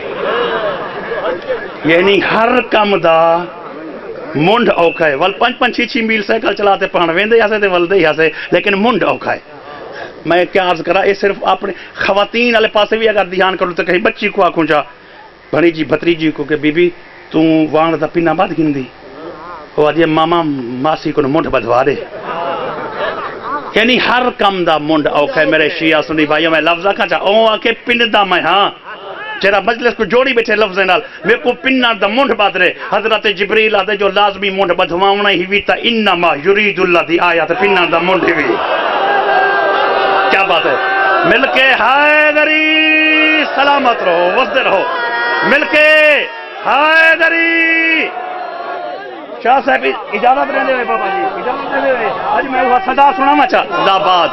یعنی ہر کام دا منڈ اوکھا ہے ول 5-6 میل سائیکل چلاتے پہن ویندے ہاسے تے ولدے ہاسے لیکن منڈ اوکھا ہے میں کیا عرض کرا یہ صرف اپنے خواتین والے پاسے بھی اگر دھیان کروں تو کہیں بچی کو آکھوں چا بھنی جی بھتریجی کو کہ بی بی تو وان دا پینا بعد گھندی وہ آدھی ماما ماسی کو منڈ بدوا دے یعنی ہر کم دا منڈ اوکھا ہے میرے شیعہ سنی بھائیوں میں لفظ آکھا چاہ اوہ آکے پنڈ دا میں ہاں چرا مجلس کو جوڑی بیٹھے لفظ نال میں کو پنڈ دا منڈ بد رہے حضرت جبریل آدھے جو لازمی منڈ بدواؤنا ہی بھی تا انما یرید اللہ دی آیات پنڈ دا منڈ ہی بھی کیا بات ہے مل کے حیدری سلامت رہو وزد رہو مل کے حیدری شاہ صاحب اجازت رہنے ہوئے بابا جی اجازت رہنے ہوئے آج میں وہ صدا سنا مچا زندہ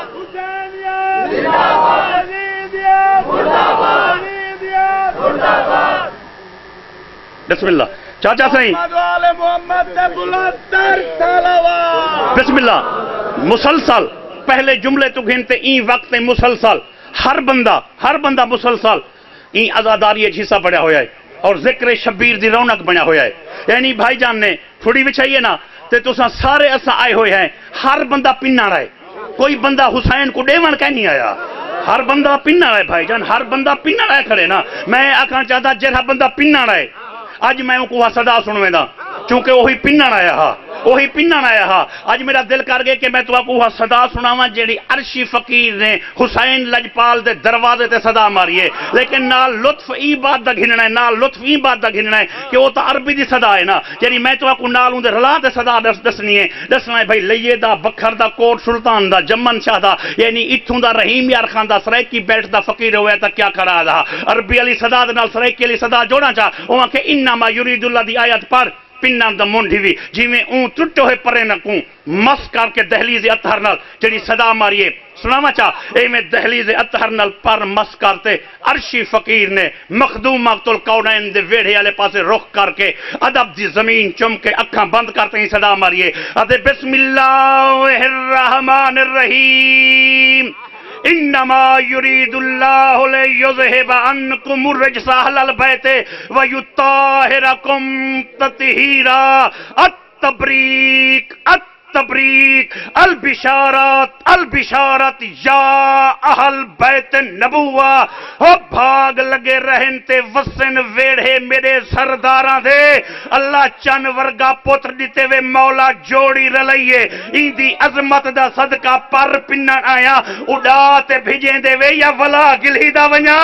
بسم اللہ چاچا صحیح بسم اللہ مسلسل پہلے جملے تو گھنتے این وقت مسلسل ہر بندہ مسلسل این ازاداری حصہ پڑیا ہویا ہے اور ذکر شبیر دی رونق بنیا ہویا ہے یعنی بھائی جان نے تھوڑی بچھائیے نا تے تساں سارے اساں آئے ہوئے ہیں ہر بندہ پننا رہے کوئی بندہ حسین کو ڈیون کہیں نہیں آیا ہر بندہ پننا رہے بھائی جان ہر بندہ پننا رہے کھڑے نا میں آکھاں چاہتا جہاں بندہ پننا رہے آج میں ان کو صدا سنویں دا چونکہ وہی پنن آیا ہا آج میرا دل کر گئے کہ میں تو آپ کو صدا سناواں جیڑی عرشی فقیر نے حسین لجپال دے دروازے تے صدا ماریے لیکن نال لطف ای بات دا گھننا ہے کہ وہ تو عربی دی صدا ہے نا یعنی میں تو آپ کو نال اندر رلا دے صدا دسنی ہے بھائی لیے دا بکھر دا کوٹ سلطان دا جمن شاہ دا یعنی اتھوں دا رحیم یار خان دا سرائکی بیٹھ دا فقیر ہویا تا کیا کرا دا عربی علی صدا دا نال سرائکی علی صدا جوڑا چاہ وہاں کہ انما یرید اللہ دی آیت پر پننا دا منڈی بھی جی میں اون ٹوٹو ہے پرے نہ کوں مس کر کے دہلیز اطہر نال جڑی صدا ماریے سناما چاہ اے میں دہلیز اطہر نال پر مس کرتے عرشی فقیر نے مخدوم مقت القونین دے ویڑھے والے پاسے رخ کر کے ادب دی زمین چم کے اکھاں بند کرتے ہی صدا ماریے ادھے بسم اللہ الرحمن الرحیم انما یرید اللہ لیذہب عنکم الرجس اہل البیت ویطہرکم تطہیرا التبریک البشارت یا اہل بیت نبوہ او بھاگ لگے رہن تے وسن ویڑھے میرے سرداراں دے اللہ چن ورگا پتر دیتے وے مولا جوڑی رلائیے این دی عظمت دا صدقہ پر پنن آیا اڑاتے بھیجیں دے وے یا ولا گلہی دا ونیا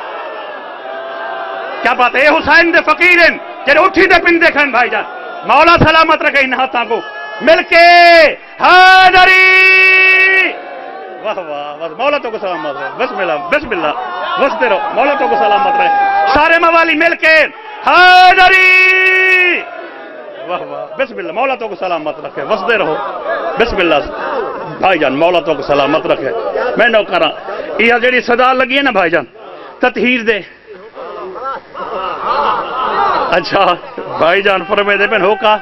کیا بات ہے حسین دے فقیرن جنہیں اٹھی دے پن دیکھن بھائی جان مولا سلامت رکھے ان ہاتھاں کو مل کے حیدری واہ واہ مولا تو کو سلامت رہے بسم اللہ وستے رہو مولا تو کو سلامت رہے سارے موالی مل کے حیدری واہ واہ بسم اللہ مولا تو کو سلامت رکھے وستے رہو بسم اللہ بھائی جان مولا تو کو سلامت رکھے میں نو کراں یہ جڑی صدا لگی ہے نا بھائی جان تطہیر دے اچھا بھائی جان فرمے دے پہن ہو کا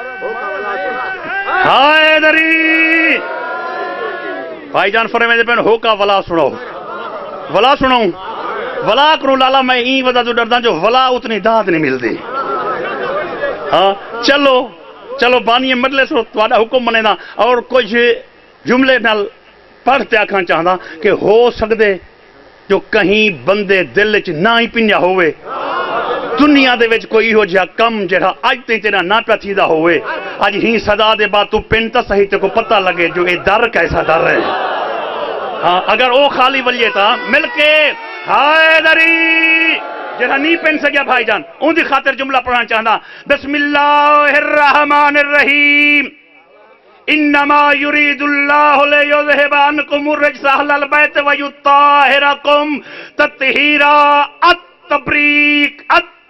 ہائے دری بھائی جان فرمے دے پہن ہو کا ولا سنو ولا سنو ولا کروں لالا میں این وجہ جو ڈردہ جو ولا اتنی داد نہیں مل دی ہاں چلو چلو بانی مجلس تواڈا حکم منے نا اور کچھ جملے نال پڑھتے آکھاں چاہدا کہ ہو سکدے جو کہیں بندے دل چ نہ ہی پنیا ہوئے دنیا دے وچ کوئی ہو جہا کم جڑا اج تے تیرا نہ پیا تھیدا ہوئے اج ہی صدا دے بعد تو پن تا صحیح تے کو پتہ لگے جو اے در کیسا در ہے ہاں اگر او خالی ولیے تا مل کے ہائے دری جڑا نہیں پن سکیا بھائی جان ان دی خاطر جملہ پڑھنا چاہنا بسم اللہ الرحمن الرحیم انما يريد الله ليذهب عنكم الرجس اهل البيت ويطهركم تطهيرا التبریک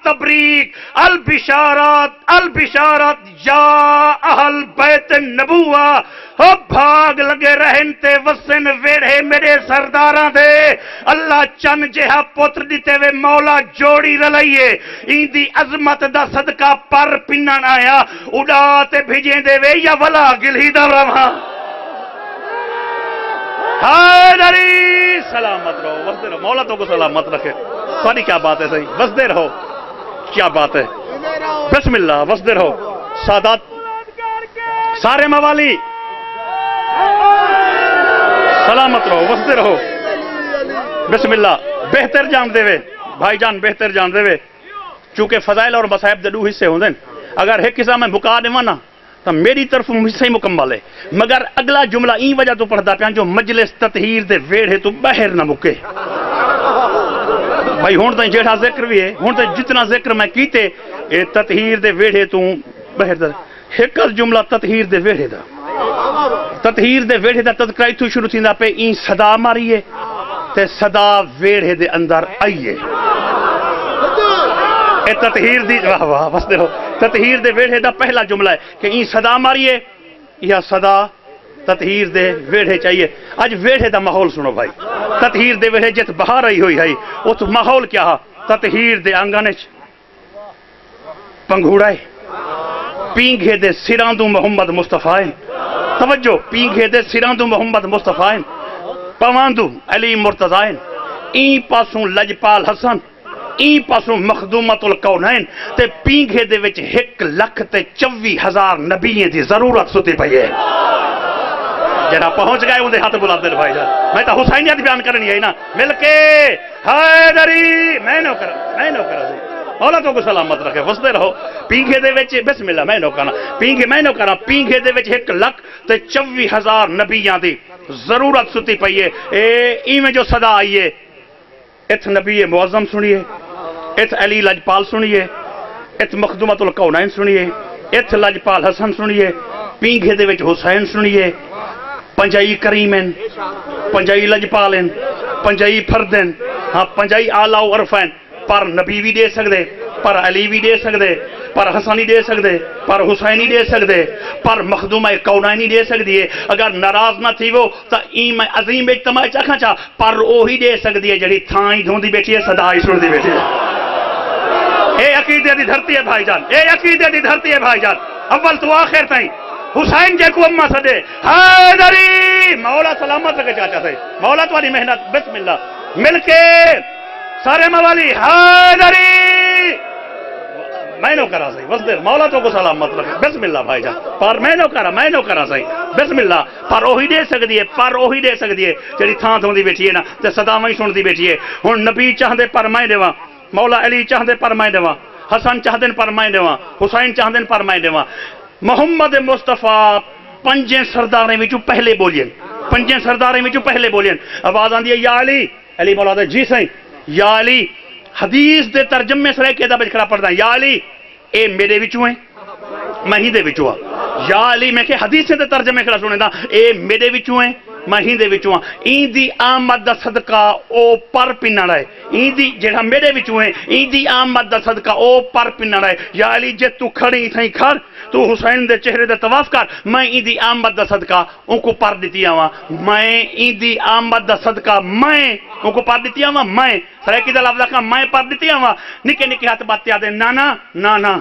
البشارات یا اہل بیت نبوہ ہو بھاگ لگے رہن تے وسن ویڑے میرے سرداراں دے اللہ چن جہا پتر دیتے وے مولا جوڑی رلائیے این دی عظمت دا صدقہ پر پنن آیا اڑا تے بھیجیں دے وے یا ولا گلہی دا رہا حیدری سلامت رہو بستے رہو مولا تو کو سلامت رکھے ساری کیا بات ہے صحیح بستے رہو کیا بات ہے بسم اللہ بستے رہو سادات سارے موالی سلامت رہو بستے رہو بسم اللہ بہتر جان دے وے بھائی جان بہتر جان دے وے چونکہ فضائل اور مصائب دے دو حصے ہوں دیں اگر ایک حصہ میں بکا دے نا تو میری طرف حصہ ہی مکمل ہے مگر اگلا جملہ این وجہ تو پڑھتا پیا جو مجلس تطہیر دے ویڑے تو بہر نہ مکے بھائی ہون تائیں جیڑا ذکر بھی ہے ہون تائیں جتنا ذکر میں کیتے اے تطہیر دے ویڑے تو بہر دا ایک جملہ تطہیر دے ویڑے دا تطہیر دے ویڑے دا تذکرائی تو شروع تھی دا پہ این صدا ماریے تے صدا ویڑے دے اندر آئیے اے تطہیر دی واہ واہ بس دے ہو تطہیر دے ویڑے دا پہلا جملہ ہے کہ این صدا ماریے یا صدا تطہیر دے ویڑے چاہیے آج ویڑے دا ماحول سنو بھائی تطہیر دے ویڑے جت بہار رہی ہوئی ہے وہ تو ماحول کیا ہے تطہیر دے آنگانچ پنگھوڑائے پینگھے دے سراندو محمد مصطفیٰ توجہ پینگھے دے سراندو محمد مصطفیٰ پواندو علی مرتضیٰ این پاسوں لجپال حسن این پاسوں مخدومت القونین تے پینگھے دے وچ 1,24,000 نبییں دی ضرورت ستی پئی ہے جنا پہنچ گئے اندھے ہاتھ بلا دے بھائی جان میں تا حسینیت بیان کرنی ہے نا مل کے حیدری میں نو کرا مولا تو کو سلامت رکھے وستے رہو پینگھے دے وچ بسم اللہ میں نو کرا پینگھے دے وچ 1,24,000 نبیاں دی ضرورت ستی پئی ہے ای میں جو صدا آئی ہے ات نبی معظم سنیے ات علی لجپال سنیے ات مخدومت القونین سنیے ات لجپال حسن سنیے پینگھے دے وچ حسین سنیے پنجائی کریمن پنجائی لجپالن پنجائی فردن ہاں پنجائی آلہ و عرفین پر نبی بھی دے سکدے پر علی بھی دے سکدے پر حسنی دے سکدے پر حسینی دے سکدے پر مخدومہ کونینی دے سکدی ہے اگر ناراض نہ تھی وہ تا ایم عظیم اجتماع چاکھاں چاہ پر اوہی دے سکدی ہے جڑی تھائیں دھوندی بیٹھی ہے صدائی سن دی بیٹھی ہے اے عقیدے دی دھرتی ہے بھائی جان اے عقیدے دی دھرتی ہے بھائی جان اول تو آخر تائیں حسین جے کو اممہ صدے حیدری مولا سلامت رکھے چاچا سے مولا توالی محنت بسم اللہ مل کے سارے موالی حیدری میں نو کرا سہی بس دیر مولا تو کو سلامت رکھے بسم اللہ بھائی جان پر میں نو کرا سہی بسم اللہ پر اوہی دے سکتی ہے جڑی تھان دھوندی بیٹھی ہے نا تے صداویں سن دی بیٹھی ہے ہن نبی چاہندے پر میں دیواں مولا علی چاہندے پر میں دیواں حسن چاہندے پر میں دیواں حسین چاہندے پر میں دیواں محمد مصطفیٰ پنجیں سرداریں وچوں پہلے بولین آواز آندی ہے یا علی مولا دے جی سائیں یا علی حدیث دے ترجمے سرے کے دا بچکرا پڑھدا یا علی اے میرے وچوں ہیں میں ہی دے وچوں یا علی میں کہ حدیث دے ترجمے کھڑا سنے دا اے میرے وچوں ہیں میں ہی دے وچوں این دی آمد دا صدقہ او پر پنن ہے این دی جڑا میرے وچوں ہے این دی آمد دا صدقہ او پر پنن ہے یا علی جے تو کھڑی تھیں کھڑ تو حسین دے چہرے دے طواف کر میں این دی آمد دا صدقہ ان کو پر دیتی آواں میں این دی آمد دا صدقہ میں ان کو پر دیتی آواں میں سریکی دا لفظ کا میں پر دیتی آواں نکے نکے ہاتھ بات یاد ہے نانا نانا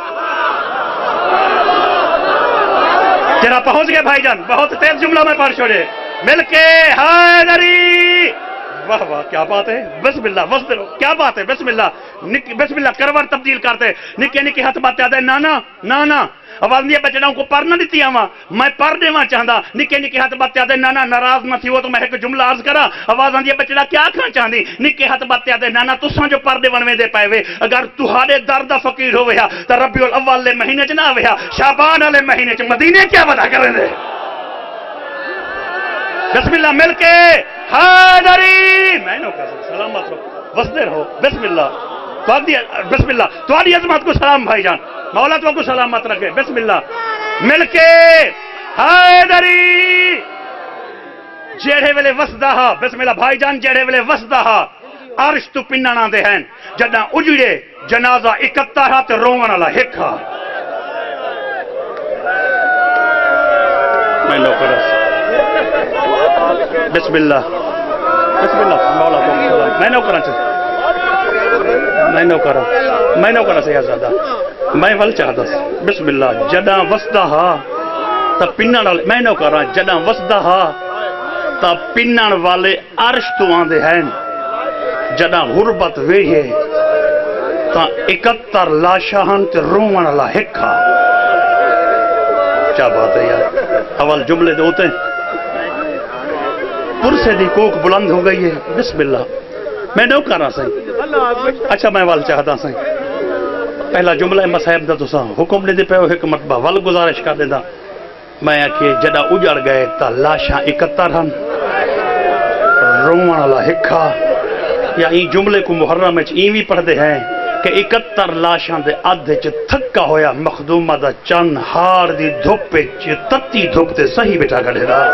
جرا پہنچ گئے بھائی جان بہت تیز جملہ میں پڑھ چھوڑے مل کے حیدری واہ واہ کیا بات ہے بسم اللہ وسط رو کیا بات ہے بسم اللہ کروٹ تبدیل کرتے نکے نکے ہاتھ بات یاد ہے نانا نانا آواز نہیں بچڑاؤں کو پر نہ دیتی آواں میں پر دیواں چاہتا نکے نکے ہاتھ بات یاد ہے نانا ناراض نہ تھی وہ تو میں ایک جملہ عرض کرا آواز آندی بچڑا کیا کھان چاہتی نکے ہاتھ بات یاد ہے نانا تساں جو پر دے ونوے دے پائے وے اگر تہاڈے درد فقیر ہویا تو ربیع الاول لے مہینے چ نہ ہویا شعبان والے مہینے چ مدینے کیا بتا کریں دے بسم اللہ مل کے حیدری میں نو کہا سلامت رہو وسدے رہو بسم اللہ تواڈی عظمت کو سلام بھائی جان مولا تو کو سلامت رکھے بسم اللہ مل کے حیدری جیڑے ویلے وسدا ہا بسم اللہ بھائی جان جیڑے ویلے وسدا ہا عرش تو پننا دے ہیں جڈاں اجڑے جنازہ 71 تے روون والا ہک ہا میں نو کرس بسم اللہ مولا تو سلام میں نو کرا سیا زیادہ میں ول چاہتا بسم اللہ جڈاں وسدا ہا تا پنن والے میں نو کرا جڈاں وسدا ہا تا پنن والے عرش تو آندے ہیں جڈاں غربت ویہے تا 71 لاشاں تے روون والا ہک ہا کیا بات ہے یار اول جملے دے ہوتے ہیں پرسے دی کوک بلند ہو گئی ہے بسم اللہ میں نو کرا سہی اچھا میں وال چاہتا سہی پہلا جملہ مسائب دا تو سا حکم دے پہ ایک مرتبہ ول گزارش کر دیتا میں کہ جڑا اجڑ گئے تا لاشاں 71 ہن روون والا ہکا یا این جملے کو محرم وچ ایویں پڑھدے ہیں کہ 71 لاشاں دے ادھے چ تھکا ہویا مخدومہ دا چن ہار دی دھوپ وچ تتی دھوپ تے صحیح بیٹھا کھڑے دا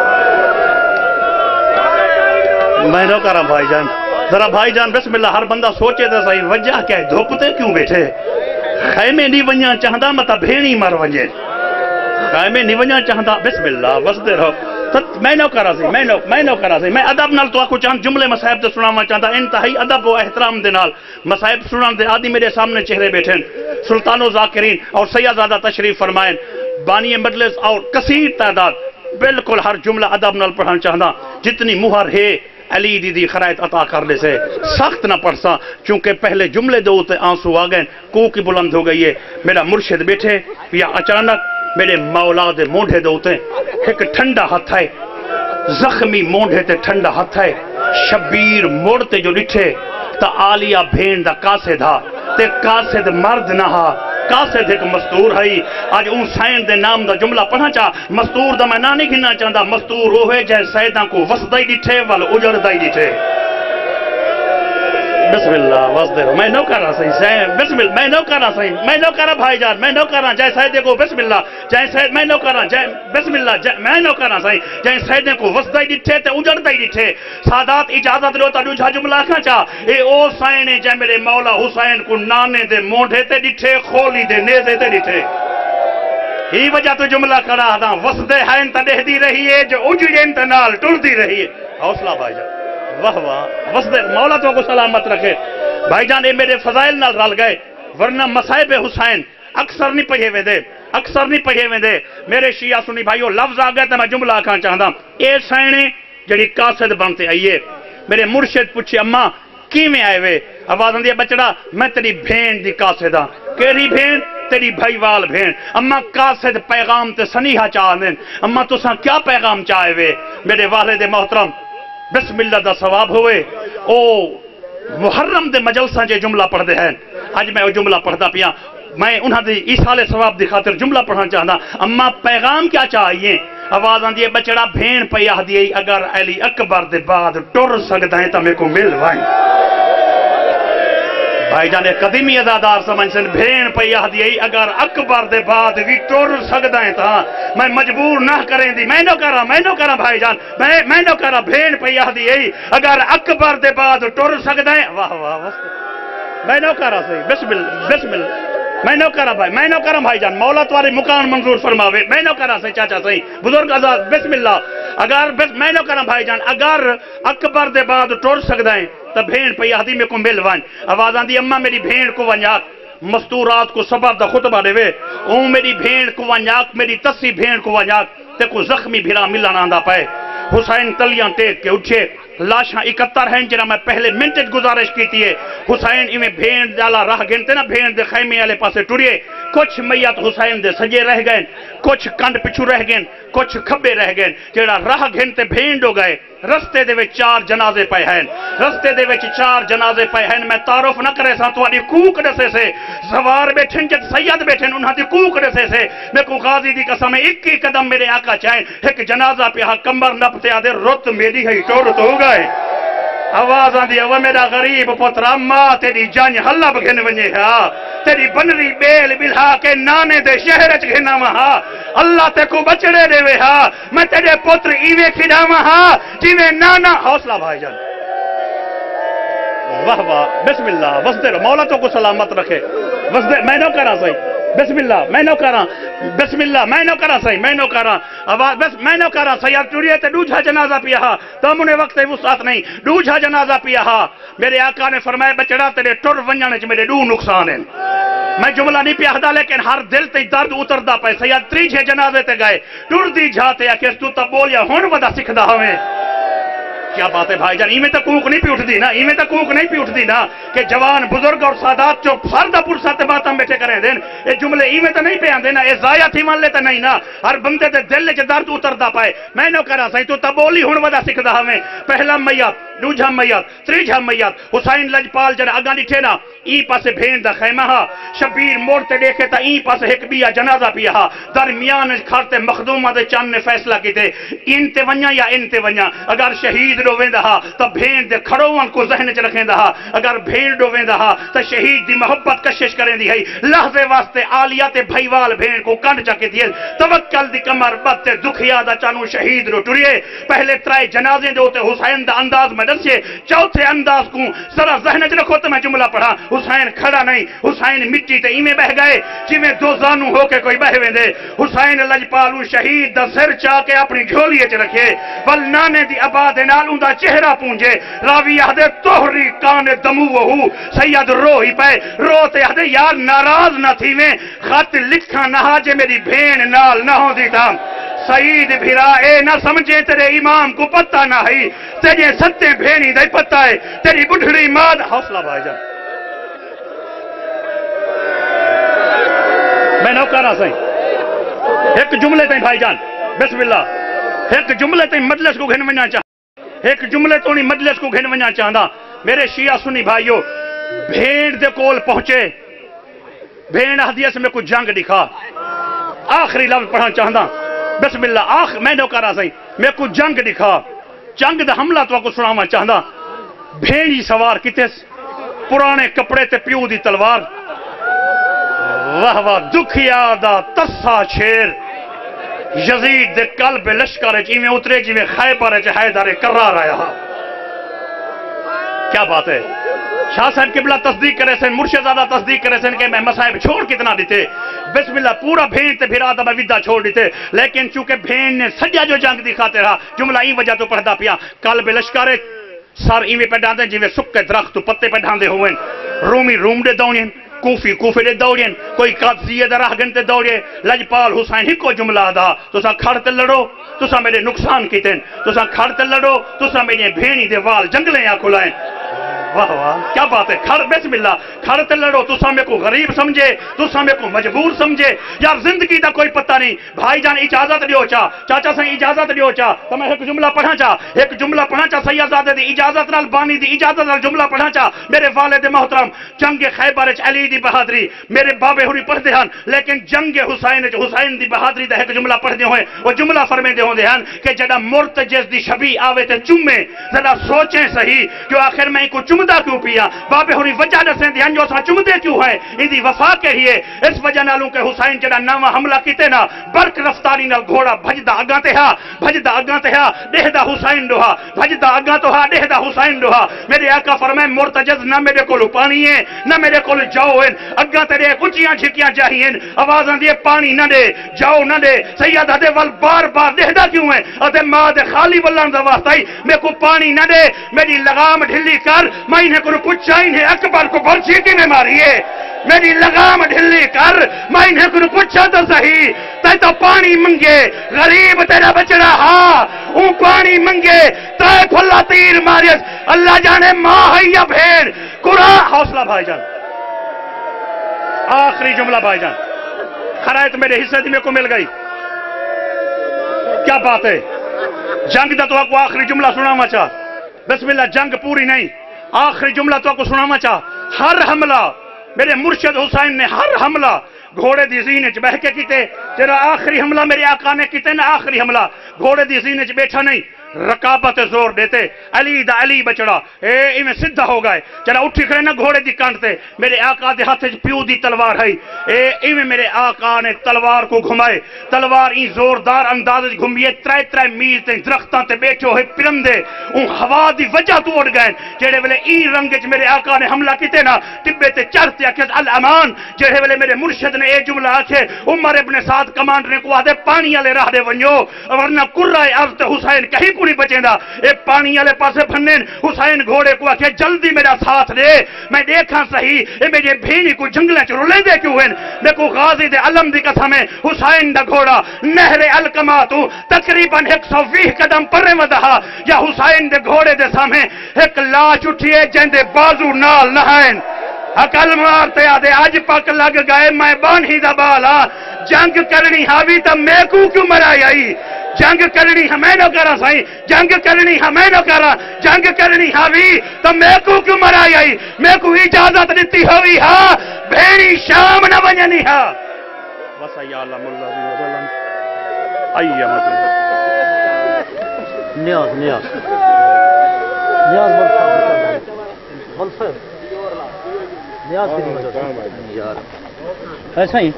میں نو کرا بھائی جان ذرا بھائی جان بسم اللہ ہر بندہ سوچے تھا صحیح وجہ کیا ہے دھوپتے کیوں بیٹھے خیمے نہیں ونجا چاہتا مطا بھینی مر ونجے خیمے نہیں ونجا چاہتا بسم اللہ وسدے رہو میں نو کرا سی میں نو کرا سی میں ادب نال تو آکو چاند جملے مسائب تے سناما چاہتا انتہائی ادب و احترام دے نال مسائب سنان دے آدھی میرے سامنے چہرے بیٹھیں سلطان و ذاکرین اور سیدزادہ تشریف فرمائیں بانی مجلس اور کثیر تعداد بالکل ہر جملہ ادب نال پڑھان چاہتا جتنی مہر ہے علی دی خرائط عطا کر لے سے سخت نہ پڑھسا چونکہ پہلے جملے دو تے آنسو آگئے کوکی بلند ہو گئی ہے میرا مرشد بیٹھے یا اچانک میرے مولا دے مونڈے دو تے ایک ٹھنڈا ہاتھ ہے زخمی مونڈے تے ٹھنڈا ہاتھ ہے شبیر موڑتے جو ڈٹھے تا آلیا بھین دا قاصد ہا تے قاصد مرد نہ ہا قاصد ایک مستور ہے آج اون سائن دے نام دا جملہ پڑھنا چاہ مستور دا میں نہ نہیں گھننا چاہتا مستور ہوئے جائے سیدان کو وسدائی ڈٹھے والا اجڑ دائی ڈٹھے بسم اللہ وسدے رہو میں نو کر رہا صحیح بسم اللہ میں نو کر رہا صحیح میں نو کر رہا بھائی جان میں نو کر رہا جائے سیدے کو بسم اللہ جائے سید میں نو کر رہا جائے بسم اللہ میں نو کر رہا صحیح جائے سیدے کو وسدائی ڈٹھے تے اجڑ دائی ڈٹھے سادات اجازت لو تا دوجھا جملہ آکھنا چاہ اے او سائنے جائے میرے مولا حسین کو نانے دے مونڈے تے ڈٹھے کھولی دے نیزے تے ڈٹھے ہی وجہ تو جملہ کرا دا وسدے ہیں تا دہ دی رہی ہے جو اجڑیں تا نال ٹر دی رہی ہے حوصلہ بھائی جان واہ واہ وسدے مولا تو کو سلامت رکھے بھائی جان اے میرے فضائل نال رل گئے ورنہ مصائب حسین اکثر نہیں پڑھے ہوئے دے میرے شیعہ سنی بھائیو لفظ آ گئے تو میں جملہ آکھاں چاہتا اے سائنے جڑی قاصد بنتے آئیے میرے مرشد پوچھے اماں کی میں آئے ہوئے آواز آندی ہے بچڑا میں تیری بھین دی قاصد ہاں کیری بھین تیری بھائی وال بھین اماں قاصد پیغام تے سنیحہ چاہ دیں اماں تو ساں کیا پیغام چاہے ہوئے میرے والد محترم بسم اللہ دا ثواب ہوئے او محرم دے مجلساں جے جملہ پڑھ دے ہیں آج میں وہ جملہ پڑھتا پیا میں انہاں دی ایسال ثواب دی خاطر جملہ پڑھنا چاہتا اما پیغام کیا چاہیے آواز آن دیئے بچڑا بھین پیاہ دیئے اگر علی اکبر دے بعد ٹر سکتا ہے تا میں کو مل وائیں بھائی جان قدیمی ادادار سمجھ سن بھین پہ آدھی اگر اکبر دے بعد بھی ٹر سکتا ہے تھا میں مجبور نہ کریں دی میں نو کرا بھائی جان میں نو کرا بھین پہ آدھی اگر اکبر دے بعد ٹر سکتا ہے واہ واہ میں نو کرا صحیح بسم اللہ میں نو کرا بھائی جان مولا تمہاری مکان منظور فرماوے میں نو کرا صحیح چاچا صحیح بزرگ آزاد بسم اللہ اگر میں نو کرا بھائی جان اگر اکبر دے بعد ٹر سکتا ہے تو بھین پہ آدھی میں کو مل وان آواز آندھی اماں میری بھین کو ونیاک مستورات کو سبب دا خطبہ دے وے اون میری بھین کو ونیاک میری تسی بھین کو ونیاک تے کو زخمی بھیرا ملان آندہ پائے حسین تلیاں ٹیک کے اٹھے لاشاں 71 ہیں جنہاں میں پہلے منٹج گزارش کی تھی حسین ایویں بھین ڈالا راہ گنتے نا بھین دے خیمے والے پاسے ٹریے کچھ میت حسین دے سجے رہ گئے کچھ کنڈ پچھو رہ گئے کچھ کھبے رہ گئے جڑا راہ گھنتے بھین ڈو گئے رستے دے وچ 4 جنازے پے ہیں رستے دے وچ 4 جنازے پے ہیں میں تعارف نہ کرے سا تواڈی کوک دسے سے سوار بیٹھن جت سید بیٹھن انہاں دی کوک دسے سے میں کو غازی دی قسم 21 قدم میرے آقا چاہیں ایک جنازہ پہ کمبر نپتے آدھے رت میری ہے ٹور تو ہو گئے آواز آندھی وہ میرا غریب پترا ماں تیری جان حلب گھن ونجے ہاں تیری بنری بیل بلہا کے نانے دے شہر چ گھنا ہاں اللہ تے کو بچڑے دے وے ہاں میں تیرے پتر ایویں کھڈاواں ہاں جویں نانا حوصلہ بھائی جان واہ واہ بسم اللہ وسدے مولا تو کو سلامت رکھے وسدے میں نو کرا صحیح بسم اللہ میں نو کرا بسم اللہ میں نو کرا صحیح میں نو کرا آواز بس میں نو کرا صحیح یار ٹوڑیے تے دوجھا جنازہ پیا ہا تم نے وقت وسعت نہیں دوجھا جنازہ پیا ہا میرے آقا نے فرمایا بچڑا تیرے ٹر ونجنے چ میرے دو نقصان ہیں میں جملہ نہیں پیا ہدا لیکن ہر دل تے درد اتردا پے سید تریجھے جنازے تے گئے ٹر دی جاتے کہ تو تا بولیا ہن ودا سکھدا ہوے کیا بات ہے بھائی جان ایمیں تا کوک نہیں پی اٹھ دی نا ایمیں تا کوک نہیں پی اٹھ دی نا کہ جوان بزرگ اور سادات جو سردہ پرسات باتاں بیٹھے کریں دین یہ جملے ایمیں تا نہیں پہ آن دینا یہ ضائع تھی مان لیتا نہیں نا ہر بندے تے دل چ درد اتردا پائے میں نو کرا سائی تو تبولی ہن ودا سکھدا ہمیں پہلا میت دوجھا میت تریجھا میت حسین لجپال جڑا اگاں ڈٹھے نا ای پاسے بھین دا خیمہ ہا شبیر موڑ تے دیکھے تا ای پاسے ایک بیا جنازہ پیا ہا درمیان کھڑتے مخدومہ دے چند نے فیصلہ کیتے ان تے ونیا یا ان تے ونیا اگر شہید روین دہا تو بھین دے کھڑوان کو ذہن چ رکھیں دہا اگر بھین روین دہا تو شہید دی محبت کشش کریں دی ہے لحظے واسطے آلیات بھائیوال بھین کو کنڈ چکے دیئے توکل دی کمر بد تے دکھیا دا چانو شہید رو ٹریے پہلے ترائے جنازیں دے ہوتے حسین دا انداز میں دسیے چوتھے انداز کو ذرا ذہن چ رکھو تو میں جملہ پڑھا حسین کھڑا نہیں حسین مٹی تے ایمیں بہ گئے جی میں دو زانو ہو کے کوئی بہ ویندے حسین لجپالو شہید دا سر چا کے اپنی جھولیے چ رکھے ول نانے دی آباد نالوں دا چہرہ پونجے راوی آدھے توہری کان دمو وہو سید رو ہی پہ رو تے آدھے یار ناراض نہ تھی میں خط لکھا نہا جے میری بھین نال نہ ہو دیتا سعید بھیرا اے نہ سمجھے تیرے امام کو پتہ نہ ہی تیرے ستے بھینی دے پتہ ہے تیری بڑھڑی ماد حوصلہ بھائی جان میں نو کہنا صحیح ایک جملے تھے بھائی جان بسم اللہ ایک جملے تھے مجلس کو گھن ونیا چاہتا ایک جملے تو نہیں مجلس کو گھن ونیا چاہتا میرے شیعہ سنی بھائیو بھین دے کول پہنچے بھین حدیث میں کچھ جنگ دکھا آخری لفظ پڑھنا چاہتا بسم اللہ میں نو کہنا صحیح میں کچھ جنگ دکھا جنگ دا حملہ تو کو سناما چاہتا بھینی سوار کتے پرانے کپڑے تے پیو دی تلوار واہ واہ دکھیا دا تسا شیر یزید دے قلب لشکر جی میں اترے جی میں خیبر ہے حیدر قرار آیا کیا بات ہے شاہ صاحب قبلہ تصدیق کرے سن مرشد زادہ تصدیق کرے سن کہ میں مسائب چھوڑ کتنا دیتے بسم اللہ پورا بھین تے پھر آدھا میں ویدہ چھوڑ دیتے لیکن چونکہ بھین نے سجا جو جنگ دکھاتے رہا جملہ این وجہ تو پڑھدا پیا قلب لشکر سر ایویں پہ ڈاندے جی میں سکے درخت تو پتے پہ ڈاندے ہوئے رومی روم دے دونین کوفی کوفی دے دوڑین کوئی قادسیہ دے راہ گنتے دوڑے لجپال حسین ہی کو جملہ دا تو سا کھڑتے لڑو تو سا میرے نقصان کیتیں تو سا کھڑتے لڑو تو سا میرے بھینی دے وال جنگلیں یا کھلائیں واہ واہ کیا بات ہے کھڑ بسم اللہ کھڑتے لڑو تو سا میں کو غریب سمجھے تو سا میں کو مجبور سمجھے یار زندگی دا کوئی پتہ نہیں بھائی جان اجازت دیو چاچا سے اجازت دیو تو میں ایک جملہ پڑھا ایک جملہ پڑھا سیدزادے دی اجازت نال بانی دی اجازت نال جملہ پڑھا میرے والد محترم جنگ خیبر علی دی بہادری میرے بابے ہوری پڑھ دے ہن لیکن جنگ حسین دی بہادری دا ایک جملہ پڑھ دے ہوئے وہ جملہ فرمے دے ہوں دے ہن کہ جڑا مرتجز دی شبی آوے تے چمے ذرا سوچیں صحیح کہ آخر میں کو چمے چمدا کیوں پیا بابے ہوری وجہ دسیں دے انجو سا چمدے کیوں ہیں اندی وفا کہی ہے اس وجہ نالوں کہ حسین جڑا نواں حملہ کیتے نا برق رفتاری نال گھوڑا بھجدا اگاں تے ہا ڈہدا حسین دوہا بھجدا اگاں تو ہا ڈہدا حسین دوہا میرے آقا فرمائے مرتجز نہ میرے کول پانی ہے نہ میرے کول جاؤ ہے اگاں تے اونچیاں جھکیاں چاہیے آوازاں دی پانی نہ دے جاؤ نہ دے سیدہ دے ول بار بار ڈہدا کیوں ہے اتے ماں دے خالی ولن دا واسطہ میں کو پانی نہ دے میری لگام ڈھلی کر میں انہیں کو پوچھا انہیں اکبر کو برچی کی میں ماری ہے میری لگام ڈھلی کر میں انہیں کو پوچھا تو صحیح تے تو پانی منگے غریب تیرا بچڑا ہاں اون پانی منگے تے کھلا تیر ماریس اللہ جانے ماں ہے یا بھیڑ قرآن حوصلہ بھائی جان آخری جملہ بھائی جان خرائط میرے حصے دی میں کو مل گئی کیا بات ہے جنگ دا تو آپ کو آخری جملہ سناما چاہ بسم اللہ جنگ پوری نہیں آخری جملہ تو آپ کو سناما چاہ ہر حملہ میرے مرشد حسین نے ہر حملہ گھوڑے دی زینے چ بہ کے کیتے جرا آخری حملہ میرے آقا نے کیتے نا آخری حملہ گھوڑے دی زینے چ بیٹھا نہیں رقابت زور دیتے علی دا علی بچڑا اے میں سدھا ہو گئے چلا اٹھی کرے نا گھوڑے دی کانٹتے میرے آقا دے ہاتھ پیو دی تلوار ہے اے میں میرے آقا نے تلوار کو گھمائے تلوار این زوردار انداز گھمیے ترے میل تے درختاں تے بیٹھے ہوئے پرندے ان ہوا دی وجہ تو اڑ گئے جڑے ویلے این رنگ وچ میرے آقا نے حملہ کیتے نا ٹبے تے چڑھتے آکھے الامان جڑے ویلے میرے مرشد نے اے جملہ آکھے عمر ابن سعد کمانڈر نے کو آدے پانی والے راہ دے ونجو ورنہ قرائے ارض تے حسین کہیں کو نہیں بچیں دا اے پانی والے پاسے بھنن حسین گھوڑے کو آکھے جلدی میرا ساتھ دے میں دیکھاں صحیح اے میرے بھینی کو جنگلے چ رولے دے کیوں ہیں دیکھو غازی دے علم دی قسم ہے حسین دا گھوڑا نہر القما تو تقریباً 120 قدم پرے ودہا یا حسین دے گھوڑے دے سامنے ایک لاش اٹھیے جندے بازو نال نہائن عقل مارتے آدھے آج پاک لگ گئے میں بان ہی دا بالا جنگ کرنی ہاوی تا میں کو کیوں مرائی آئی جنگ کرنی ہمیں نہ کرا سائی جنگ کرنی ہمیں نہ کرا جنگ کرنی ہاوی تو میں کو کیوں مرائی آئی میں کو اجازت دیتی ہوئی ہاں بھیڑی شام نہ بننی ہاں وَسَ یا اللہ مُلَّذِ وَظَلَمْ ایّمت نیاز ملصر نیاز کی نہیں یار ایسا ہی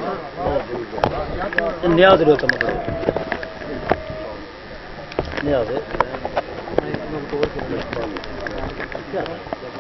نیاز رہو تو مطلب نیاز ہے